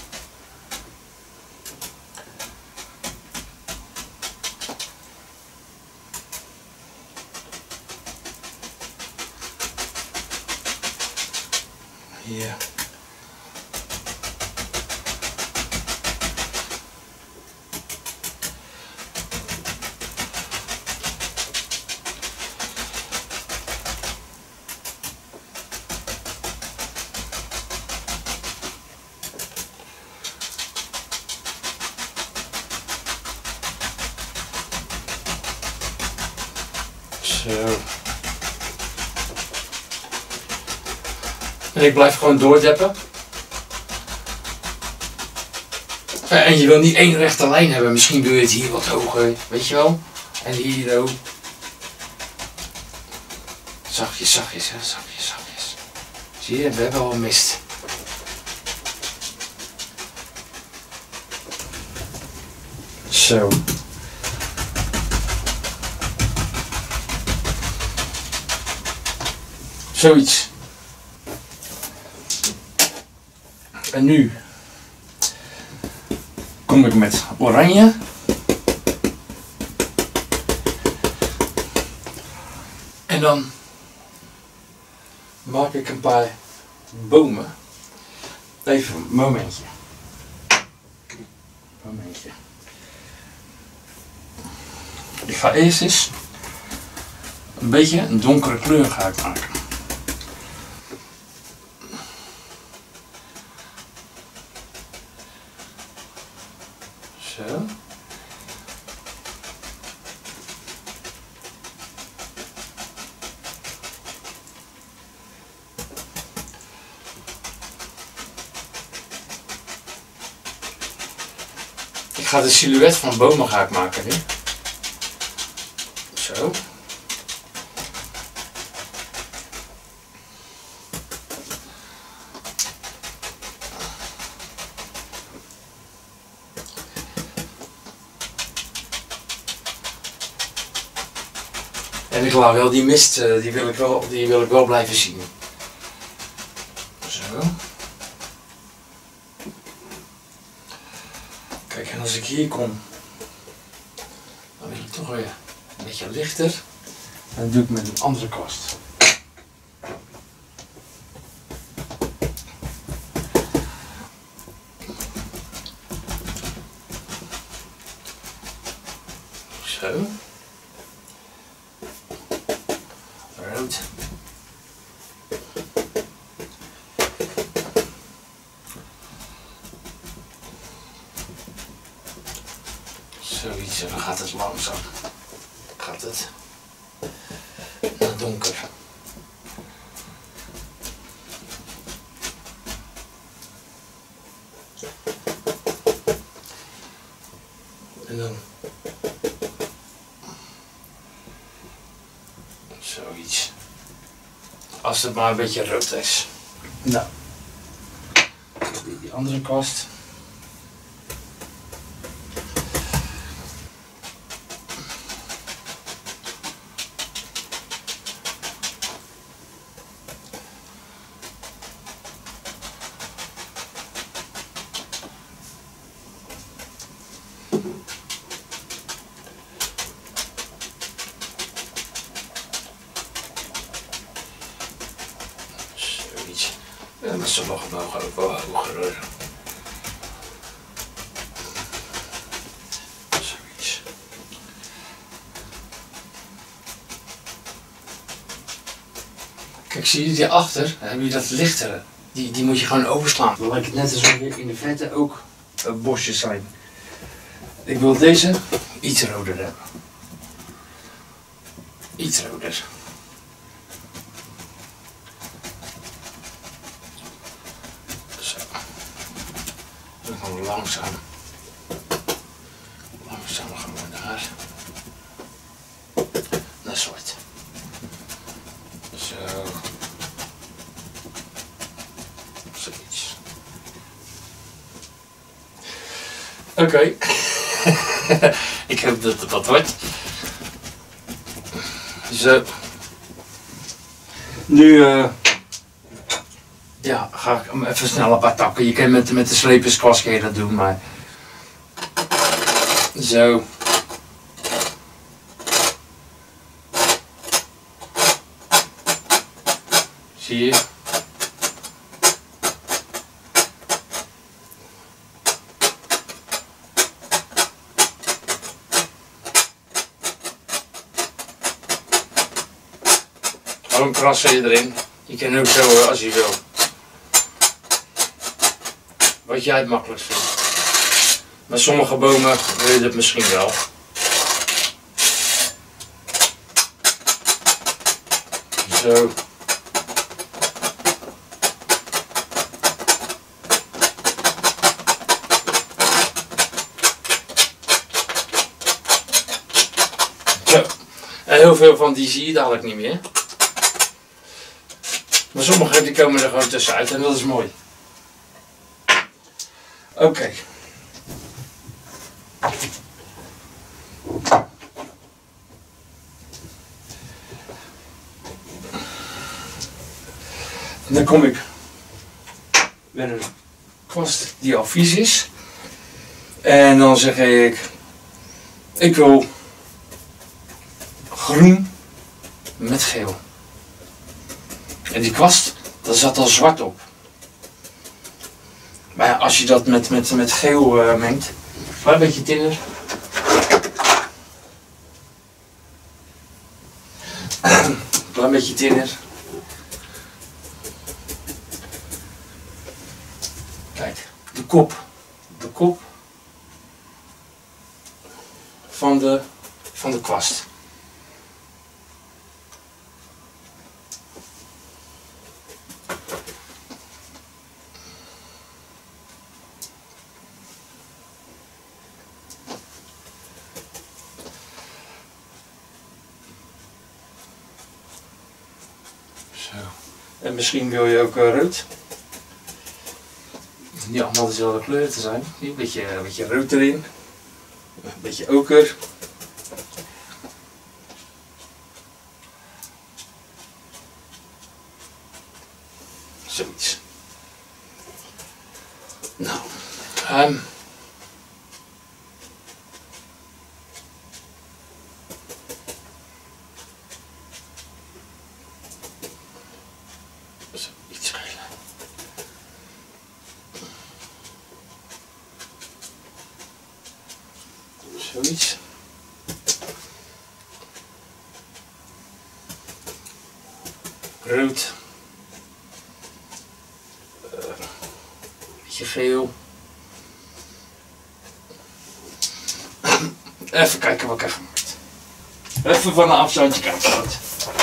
Hier. Zo. En ik blijf gewoon doordeppen. En je wil niet één rechte lijn hebben. Misschien doe je het hier wat hoger. Weet je wel? En hier ook. Zachtjes, zachtjes, hè? Zachtjes, zachtjes. Zie je, we hebben al mist. Zo. Zoiets. En nu kom ik met oranje. En dan maak ik een paar bomen. Even een momentje. Momentje. Ik ga eerst eens een beetje een donkere kleur ga ik maken. Zo. Ik ga de silhouet van bomen ga ik maken nu. Zo. En ik laat wel die mist, die wil ik wel blijven zien. Zo. Kijk, en als ik hier kom, dan wil ik toch weer een beetje lichter. En dat doe ik met een andere kwast. Zo. rood. Zoiets, en dan gaat het langzaam. Gaat het naar donker. En dan zoiets. Als het maar een beetje rood is. Nou, die andere kwast. En met sommige mogen ook wel hoger. Zoiets. Kijk, zie je die achter? Dan heb je dat lichtere. Die moet je gewoon overslaan. Dan lijkt het net alsof hier in de verte ook bosjes zijn. Ik wil deze iets roder hebben. Iets roder. Gewoon langzaam. Langzaam gaan we daar. Naar zwart. Zo. Zoiets. Oké. Ik hoop dat het wat wordt. Zo. Nu ja, ga ik hem even snel een paar takken. Je kan met de sleperskwast dat doen, maar zo. Zie je? Gewoon krassen je erin. Je kan ook zo als je wil. Wat jij het makkelijkst vindt. Met sommige bomen wil je dat misschien wel. Zo. Zo. En heel veel van die zie je dadelijk niet meer. Maar sommige die komen er gewoon tussenuit en dat is mooi. Oké. Dan kom ik met een kwast die al vies is. En dan zeg ik wil groen met geel. En die kwast, daar zat al zwart op. Maar ja, als je dat met geel mengt, een beetje tinner. Een beetje tinner. Kijk, de kop van de kwast. Zo. En misschien wil je ook rood. Niet allemaal dezelfde kleuren te zijn. Een beetje rood erin. Een beetje oker. Zoiets. Nou. Iets schelen. Zoiets. rood. Beetje geel. Even kijken wat ik heb gemaakt. Even van een afstandje kijken wat.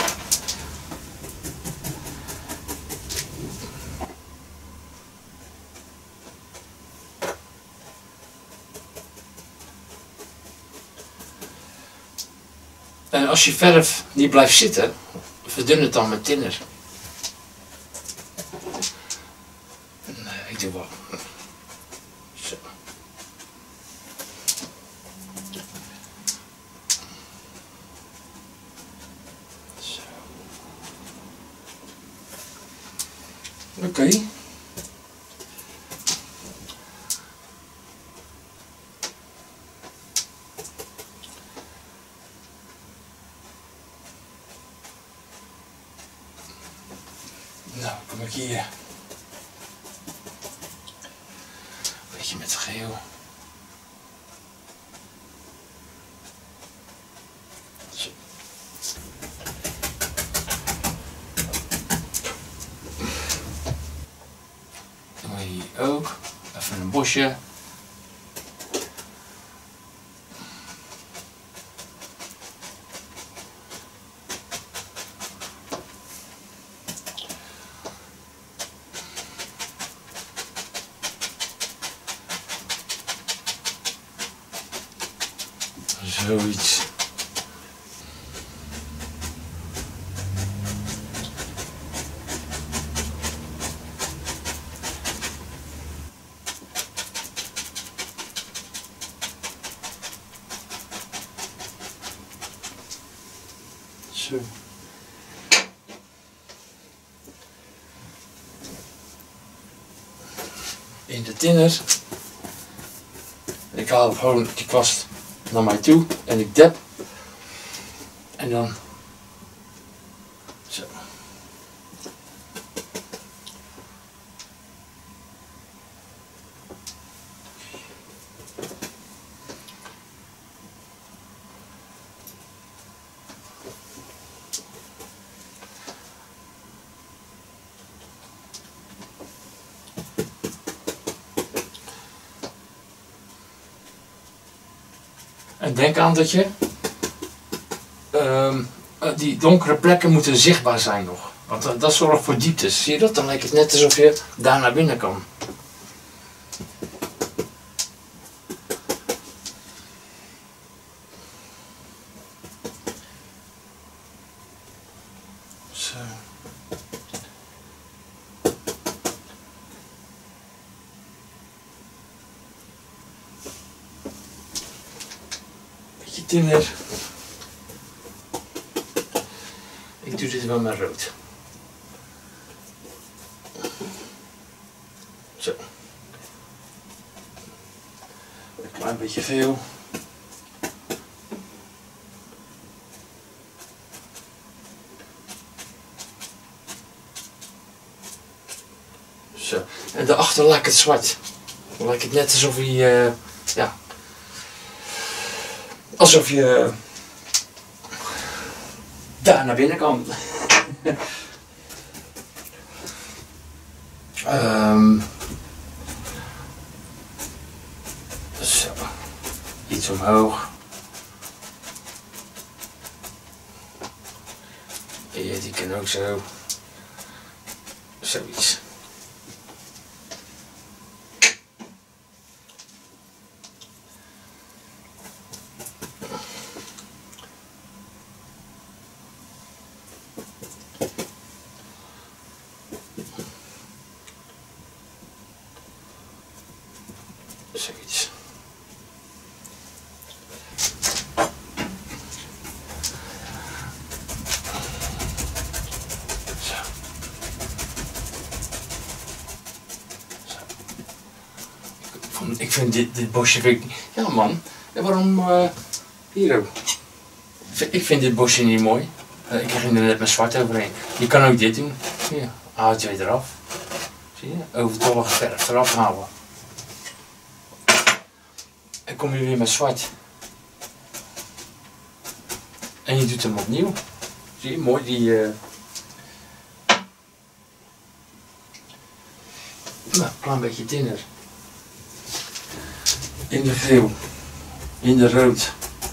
En als je verf niet blijft zitten, verdun het dan met tinner. Nee, ik doe wel. Zo. Zo. Oké. Nou, kom ik hier. Een beetje met geel. Zo. Doen we hier ook. Even een bosje. Zoiets. Zo. In de tinner. Ik haal gewoon die kwast naar mij toe en ik dep en dan zo. En denk aan dat je die donkere plekken moeten zichtbaar zijn nog. Want dat zorgt voor dieptes. Zie je dat? Dan lijkt het net alsof je daar naar binnen kan. Zo. Beetje tinner. Ik doe dit wel met rood. Zo. Een klein beetje veel. Zo. En daarachter laat ik het zwart. Dan lijkt het net alsof hij, ja. Alsof je daar naar binnen kan. Zo. Iets omhoog. Ja, die kan ook zo. Zoiets. Zoiets. Zo. Ik vind dit bosje, vind ik, ja man, en waarom, hier ook. Ik vind dit bosje niet mooi. Ik ging er net met zwart overheen. Je kan ook dit doen. Hier, haal het weer eraf. Zie je? Overtollige verf eraf halen. En kom je weer met zwart. En je doet hem opnieuw. Zie je, mooi Nou, een klein beetje dinner. In de geel. In de rood.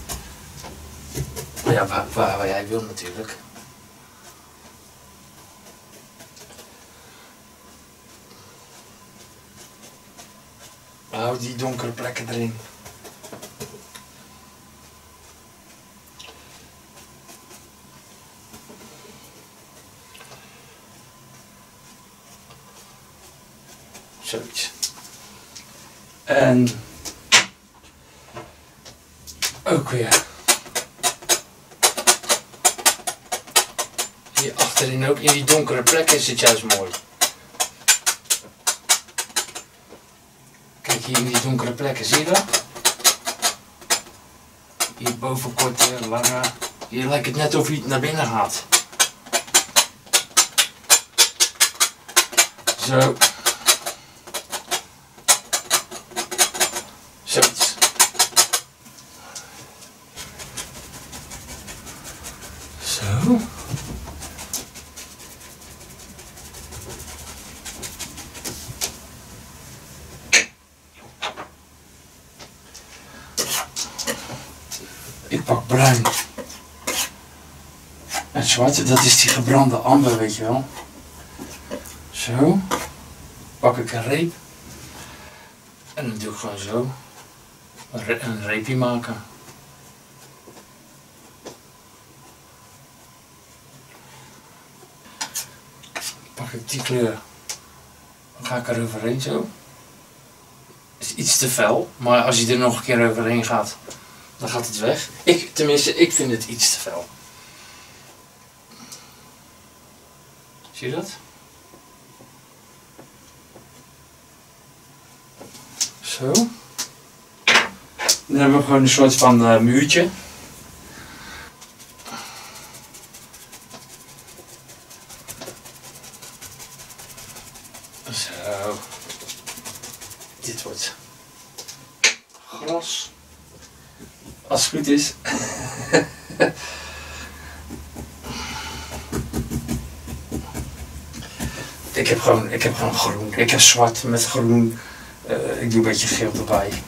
Maar ja, waar jij wil natuurlijk. Hou die donkere plekken erin. Zoiets. En ook weer hier achterin ook in die donkere plekken is het juist mooi. Kijk hier in die donkere plekken, zie je dat? Hier boven korte, lange. Hier lijkt het net of hij naar binnen gaat. Zo. Zoiets. Zo. Ik pak bruin. En zwart, dat is die gebrande amber, weet je wel. Zo. Pak ik een reep. En dan doe ik gewoon zo. Een reepje maken. Pak ik die kleur. Dan ga ik er overheen zo. Is iets te fel, maar als je er nog een keer overheen gaat, dan gaat het weg. Tenminste, ik vind het iets te fel. Zie je dat? Zo. Dan hebben we gewoon een soort van muurtje. Zo. Dit wordt gras. Als het goed is. Ik heb gewoon groen. Ik heb zwart met groen. Ik doe een beetje geel erbij.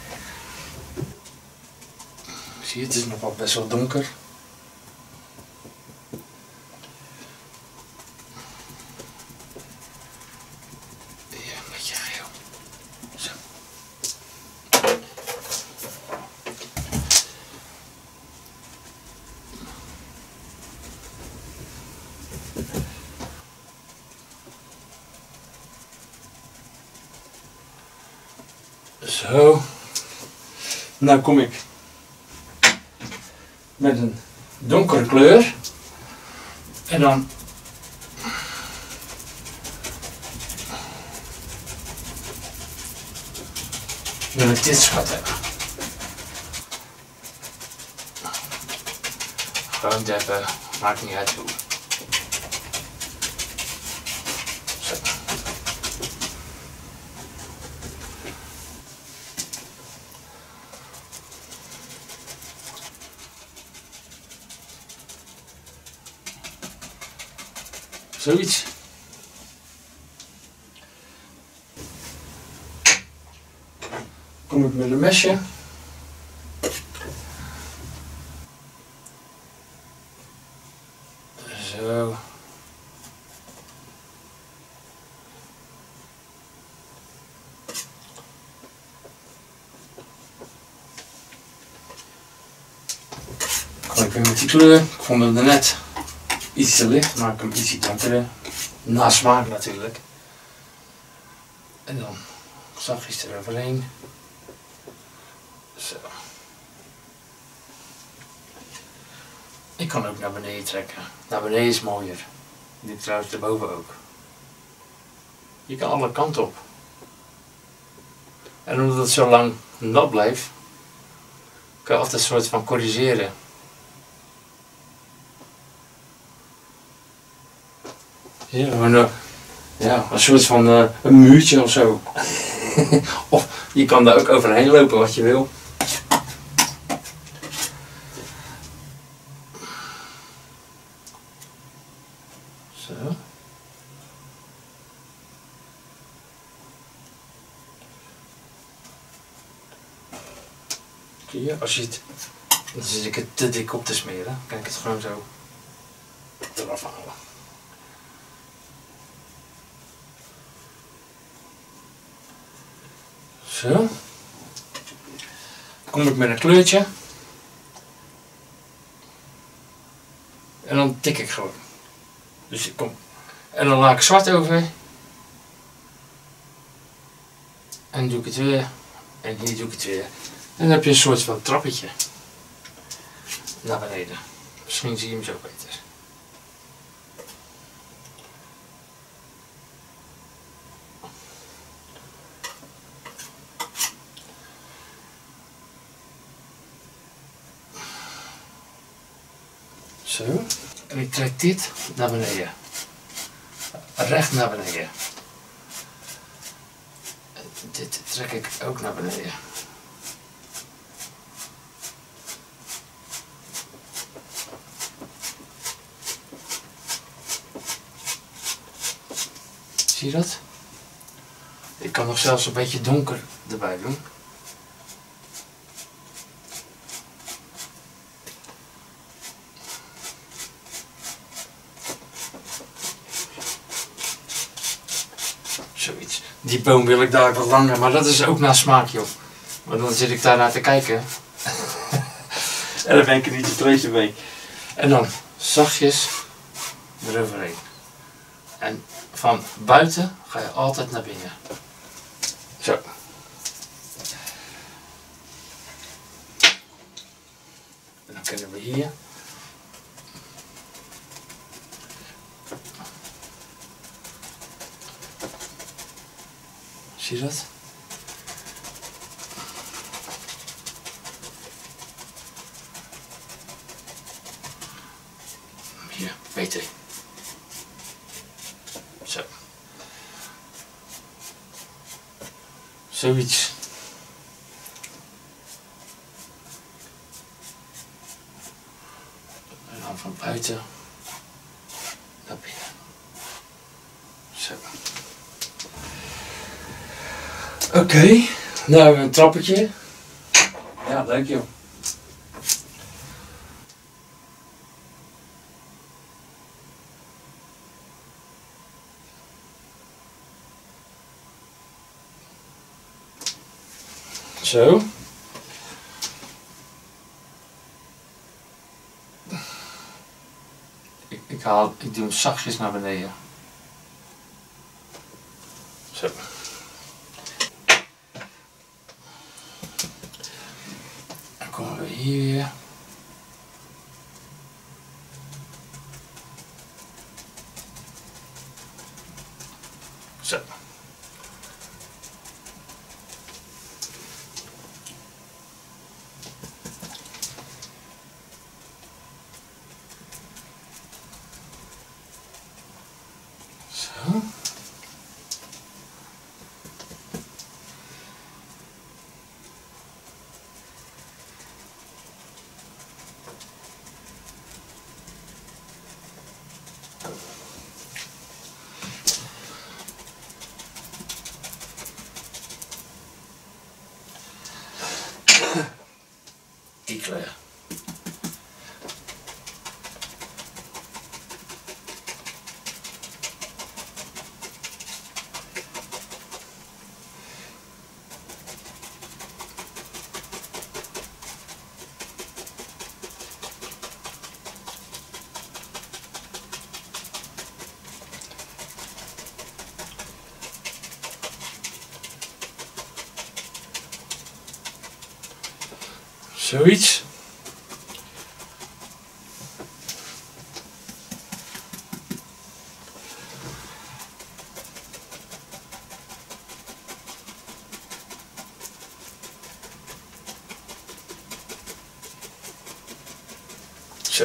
Zie je, het is nog wel best wel donker. Ja, een beetje geel. Zo. Zo. Nou kom ik met een donkere kleur en dan wil ik dit zwart hebben. Gewoon deppen, maakt niet uit hoe. Zo. Zoiets. Kom ik met een mesje. Zo. Kom ik weer met die kleur. Ik vond hem er net iets te licht, maak ik hem ietsje donkerder. Na smaak natuurlijk. En dan zachtjes eroverheen. Zo. Ik kan ook naar beneden trekken. Naar beneden is mooier. Dit trouwens erboven ook. Je kan alle kanten op. En omdat het zo lang nat blijft, kan je altijd een soort van corrigeren. Ja, gewoon een soort van een muurtje of zo. Of je kan daar ook overheen lopen wat je wil. Zo. Zie je, als je het, dan zit ik het te dik op te smeren, kan ik het gewoon zo eraf halen. Zo. Dan kom ik met een kleurtje. En dan tik ik gewoon. Dus ik kom. En dan laat ik zwart over. En doe ik het weer. En hier doe ik het weer. En dan heb je een soort van trappetje. Naar beneden. Misschien zie je hem zo beter. Zo. En ik trek dit naar beneden. Recht naar beneden. En dit trek ik ook naar beneden. Zie je dat? Ik kan nog zelfs een beetje donker erbij doen. Zoiets. Die boom wil ik daar wat langer, maar dat is ook naar smaak, joh. Maar dan zit ik daar naar te kijken. En dan ben ik er niet tevreden mee. En dan zachtjes eroverheen. En van buiten ga je altijd naar binnen. Zo. En dan kunnen we hier. Zie je dat? Hier, beter. Zo. Zoiets. En dan van buiten naar binnen. Zo. Oké, nou hebben we een trappetje. Ja, leuk joh. Zo. Ik doe hem zachtjes naar beneden. Zo. Dan komen we hier weer. Zo. Zo. Die kleur. Zoiets. Zo.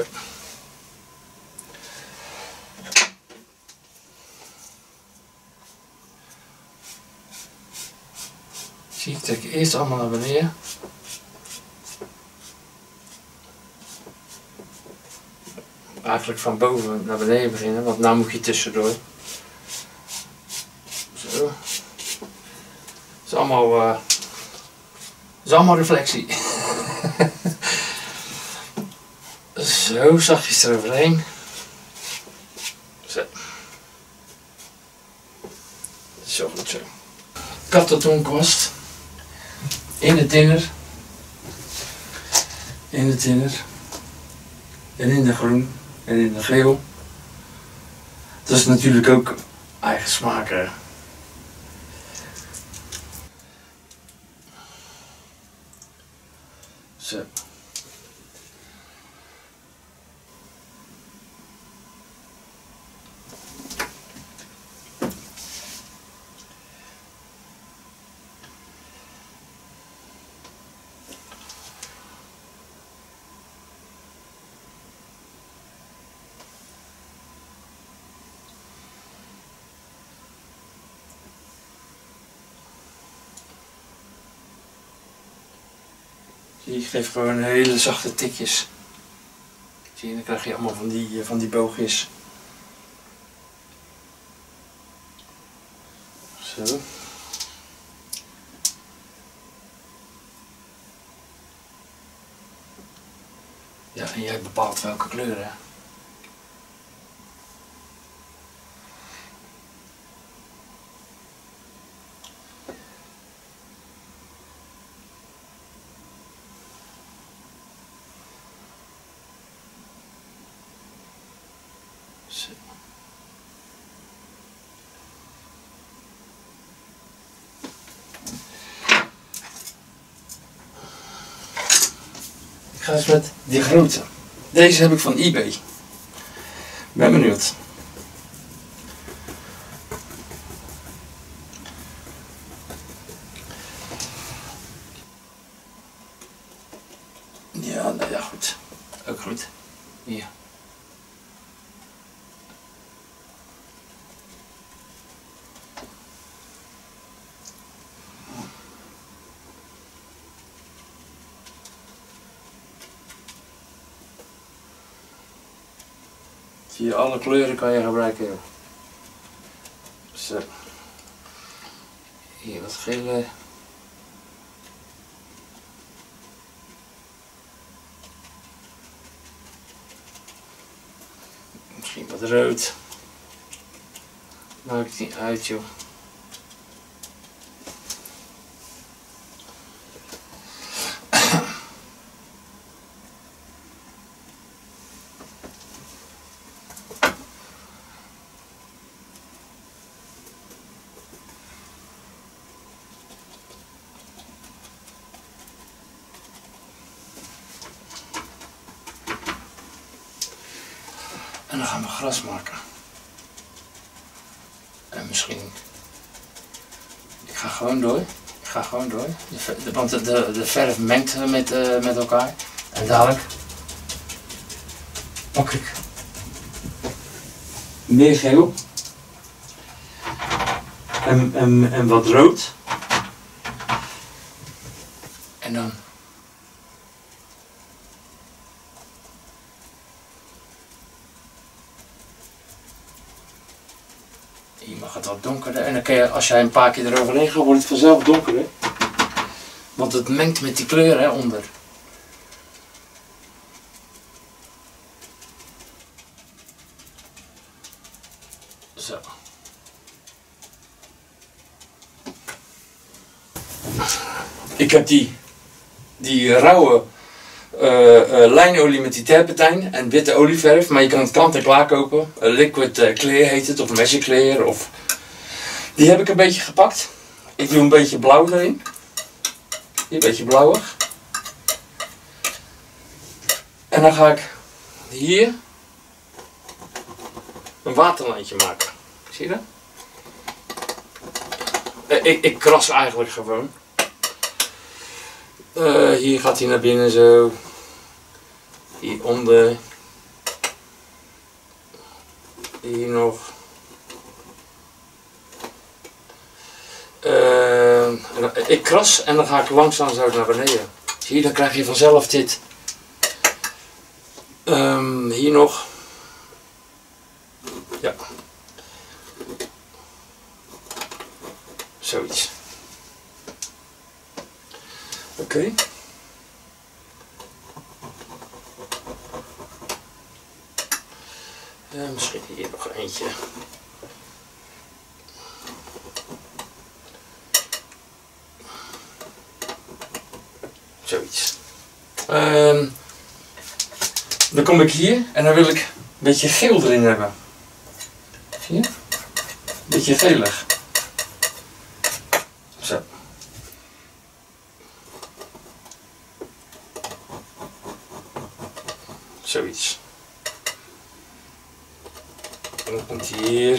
Zie ik trek eerst allemaal naar beneden. Eigenlijk van boven naar beneden beginnen, want nu moet je tussendoor. Zo. Het is allemaal reflectie. Zo, zachtjes eroverheen. Zo. Zo goed zo. Kattentonkwast. In de tinner. In de tinner. En in de groen. En in de geel. Dat is natuurlijk ook eigen smaak. Hè. Zo. Je geeft gewoon hele zachte tikjes. Zie je, dan krijg je allemaal van die boogjes. Zo. Ja, en jij bepaalt welke kleuren. Zo. Ik ga eens met die grote. Deze heb ik van eBay. Ben benieuwd. Ja, nou ja, goed. Ook goed. Hier. Zie je, alle kleuren kan je gebruiken. Joh. Zo. Hier wat gele. Misschien wat rood. Maakt niet uit, joh. En dan gaan we gras maken. En misschien... Ik ga gewoon door. Ik ga gewoon door. Want de verf mengt met elkaar. En dadelijk pak ik meer geel. En wat rood. En dan... Hier mag het wat donkerder en dan kan je, als jij een paar keer eroverheen gaat, wordt het vanzelf donkerder. Want het mengt met die kleur hè, onder. Zo. Ik heb die rauwe lijnolie met die terpentijn en witte olieverf, maar je kan het kant en klaar kopen. Liquid clear heet het, of magic clear. Of... Die heb ik een beetje gepakt. Ik doe een beetje blauw erin. Hier, een beetje blauwig. En dan ga ik hier een waterlijntje maken. Zie je dat? Ik kras eigenlijk gewoon. Hier gaat hij naar binnen zo. Hieronder. Hier nog. Ik kras en dan ga ik langzaam zo naar beneden. Zie je, dan krijg je vanzelf dit. Hier nog. Ja. Zoiets. Oké. Misschien hier nog eentje. Zoiets. Dan kom ik hier en dan wil ik een beetje geel erin hebben. Zie je? Een beetje gelig. Zo. Zoiets. En dan komt hier.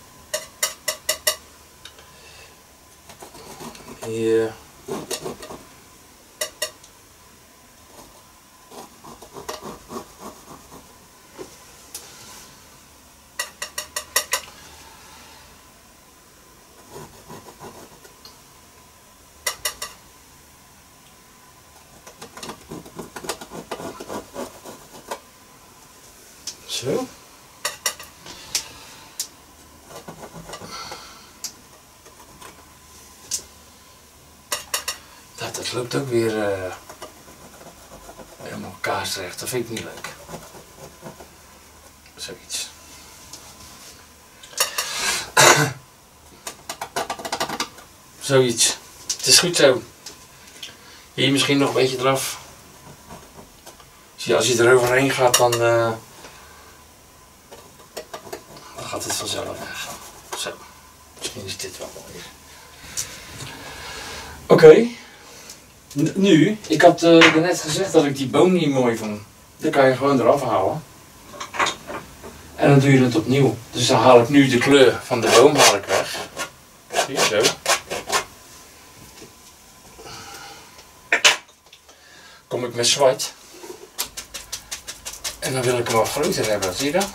Hier. Zo. Dat loopt ook weer helemaal kaarsrecht. Dat vind ik niet leuk. Zoiets. Zoiets. Het is goed zo. Hier misschien nog een beetje eraf. Als je er overheen gaat, dan gaat het vanzelf weg. Zo. Misschien is dit wel mooi. Oké. Nu, ik had net gezegd dat ik die boom niet mooi vond. Dan kan je gewoon eraf halen. En dan doe je het opnieuw. Dus dan haal ik nu de kleur van de boom haal ik weg. Zie je zo. Kom ik met zwart. En dan wil ik hem wat groter hebben, zie je dat?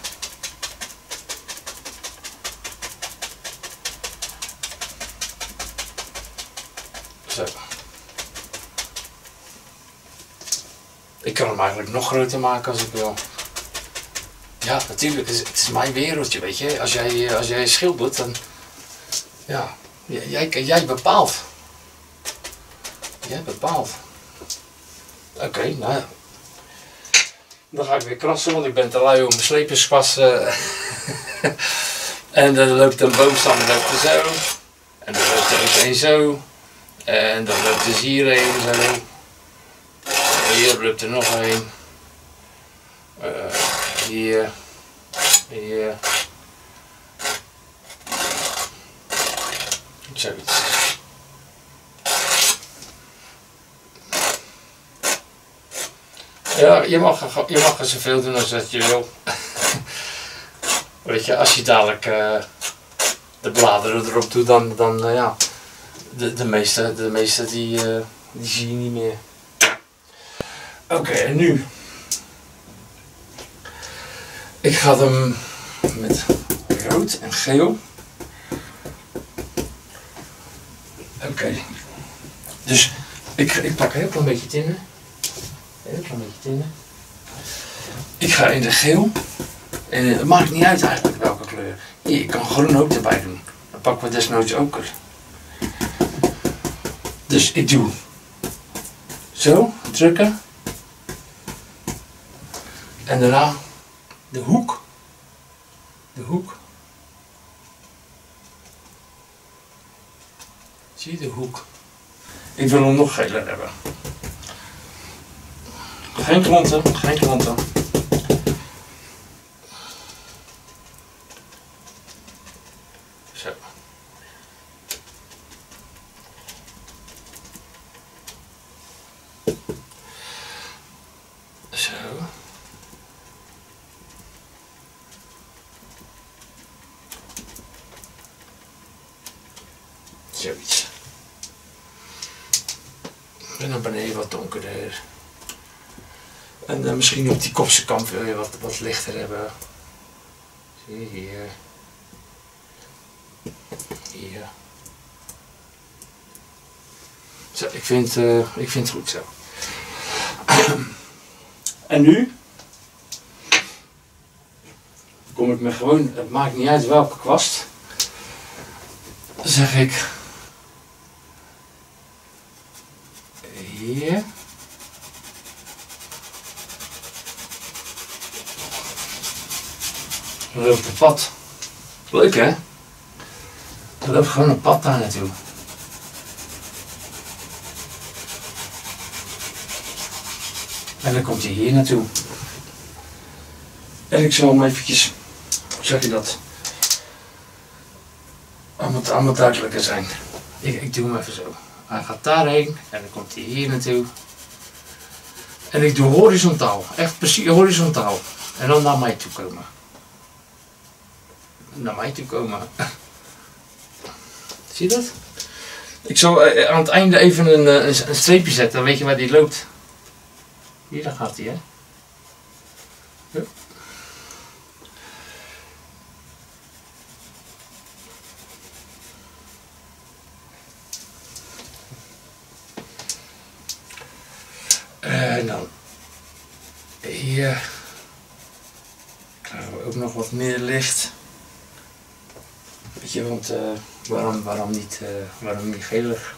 Zo. Ik kan hem eigenlijk nog groter maken als ik wil. Ja, natuurlijk, het is mijn wereldje, weet je. Als jij schildert, dan... Ja, jij bepaalt. Jij bepaalt. Oké, nou ja. Dan ga ik weer krassen, want ik ben te lui om mijn sleperskwast. En dan loopt een boomstam zo. En dan loopt er ook een zo. En dan loopt er hier een zo. Hier loopt er nog een. Hier. Hier. Zoiets. Ja, je mag er zoveel doen als dat je wil. Weet je, als je dadelijk de bladeren erop doet, dan ja, de meeste die zie je niet meer. Oké, en nu. Ik ga hem met rood en geel. Oké. Dus ik pak een heel klein beetje tinnen. Heel klein beetje tinnen. Ik ga in de geel. En het maakt niet uit eigenlijk welke kleur. Hier, ik kan groen ook erbij doen. Dan pakken we desnoods ook er. Dus ik doe zo, drukken. En daarna de hoek. De hoek. Zie je de hoek? Ik wil hem nog geler hebben. Geen klonten, geen klonten. Zo. Zo. Zoiets. En dan beneden wat donkerder. En misschien op die kopse kant wil je wat lichter hebben. Zie je hier. Hier. Zo, ik vind het goed zo. En nu kom ik me gewoon, het maakt niet uit welke kwast. Dan zeg ik hier. Er loopt een pad. Leuk hè? Er loopt gewoon een pad daar naartoe. En dan komt hij hier naartoe. En ik zal hem eventjes, hoe zeg je dat? Allemaal duidelijker zijn. Ik doe hem even zo. Hij gaat daarheen en dan komt hij hier naartoe. En ik doe horizontaal, echt precies horizontaal. En dan naar mij toe komen. Naar mij toe komen. Zie je dat? Ik zal aan het einde even een streepje zetten, dan weet je waar die loopt. Hier, daar gaat hij hè. Ja. En dan hier krijgen we ook nog wat meer licht. Weet je, want waarom niet gelig?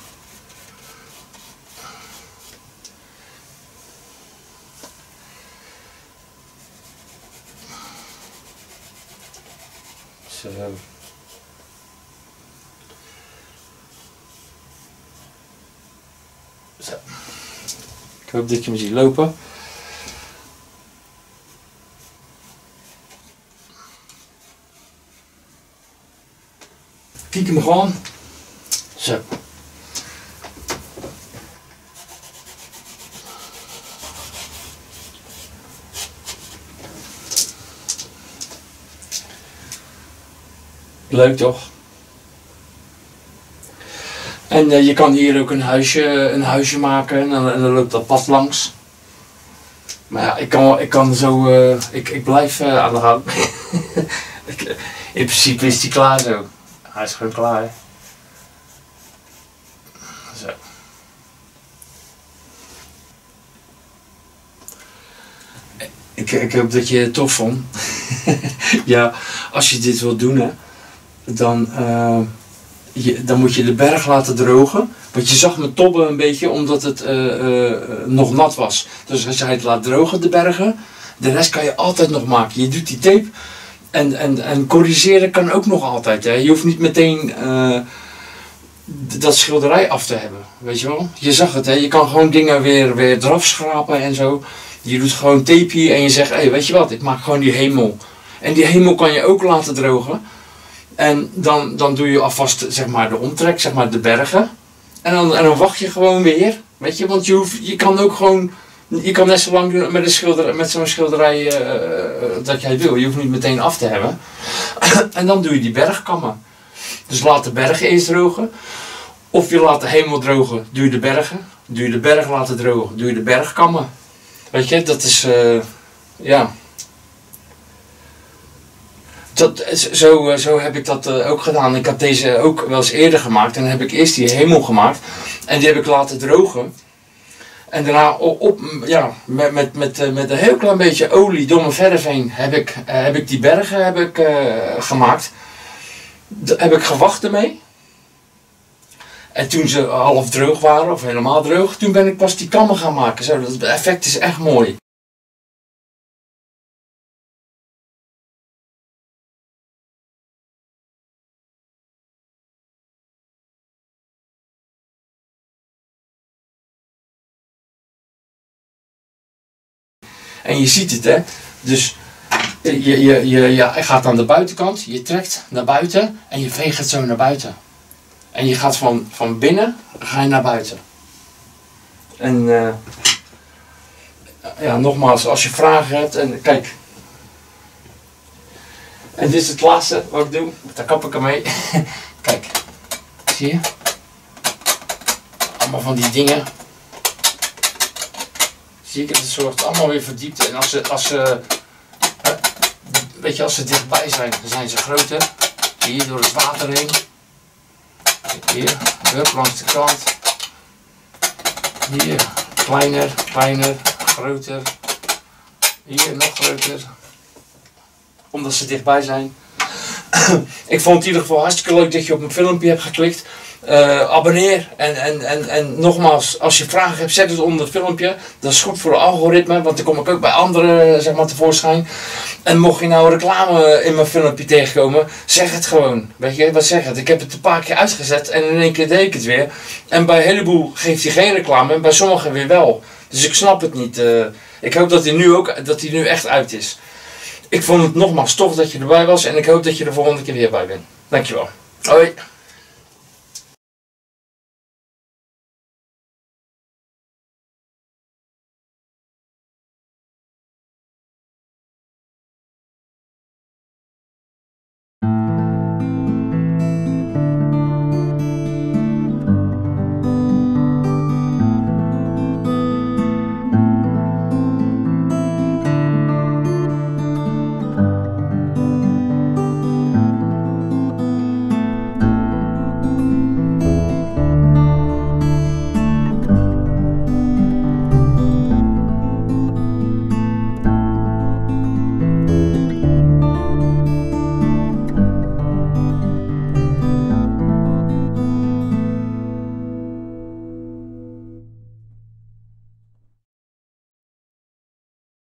Zo. Zo. Ik hoop dat je me ziet lopen. Kijk hem gewoon. Zo. Leuk toch? En je kan hier ook een huisje maken en dan loopt dat pad langs. Maar ja, ik kan zo, ik blijf aan de gang. In principe is die klaar zo. Hij is gewoon klaar. Hè? Zo. Ik hoop dat je het tof vond. Ja, als je dit wilt doen hè, dan moet je de berg laten drogen. Want je zag me tobben een beetje omdat het nog nat was. Dus als jij het laat drogen, de bergen, de rest kan je altijd nog maken. Je doet die tape en corrigeren kan ook nog altijd. Hè. Je hoeft niet meteen dat schilderij af te hebben. Weet je wel? Je zag het, hè. Je kan gewoon dingen weer eraf schrapen en zo. Je doet gewoon tape en je zegt, hey, weet je wat, ik maak gewoon die hemel. En die hemel kan je ook laten drogen. En dan doe je alvast zeg maar de omtrek, zeg maar de bergen. En dan wacht je gewoon weer. Weet je, want je kan ook gewoon, je kan net zo lang doen met zo'n schilderij dat jij wil. Je hoeft niet meteen af te hebben. En dan doe je die bergkammen. Dus laat de bergen eerst drogen. Of je laat de hemel drogen, doe je de bergen. Doe je de berg laten drogen, doe je de bergkammen. Weet je, dat is, ja. Zo heb ik dat ook gedaan. Ik had deze ook wel eens eerder gemaakt. En dan heb ik eerst die hemel gemaakt. En die heb ik laten drogen. En daarna met een heel klein beetje olie door mijn verf heen heb ik die bergen gemaakt. Heb ik gewacht ermee. En toen ze half droog waren, of helemaal droog, toen ben ik pas die kammen gaan maken. Zo, dat effect is echt mooi. En je ziet het hè, dus je gaat aan de buitenkant, je trekt naar buiten en je veegt het zo naar buiten. En je gaat van binnen, ga je naar buiten. En ja, nogmaals, als je vragen hebt en kijk. En dit is het laatste wat ik doe, daar kap ik ermee. Kijk, zie je? Allemaal van die dingen. Zie ik, het zorgt allemaal weer verdiept. En als ze dichtbij zijn, dan zijn ze groter. Hier door het water heen. Hier, hup, langs de kant. Hier, kleiner, groter. Hier, nog groter. Omdat ze dichtbij zijn. Ik vond het in ieder geval hartstikke leuk dat je op mijn filmpje hebt geklikt. Abonneer. En nogmaals, als je vragen hebt, zet het onder het filmpje. Dat is goed voor het algoritme, want dan kom ik ook bij anderen zeg maar, tevoorschijn. En mocht je nou reclame in mijn filmpje tegenkomen, zeg het gewoon. Weet je, wat zeg het? Ik heb het een paar keer uitgezet en in één keer deed ik het weer. En bij een heleboel geeft hij geen reclame en bij sommigen weer wel. Dus ik snap het niet. Ik hoop dat hij nu echt uit is. Ik vond het nogmaals tof dat je erbij was en ik hoop dat je de volgende keer weer bij bent. Dankjewel. Hoi.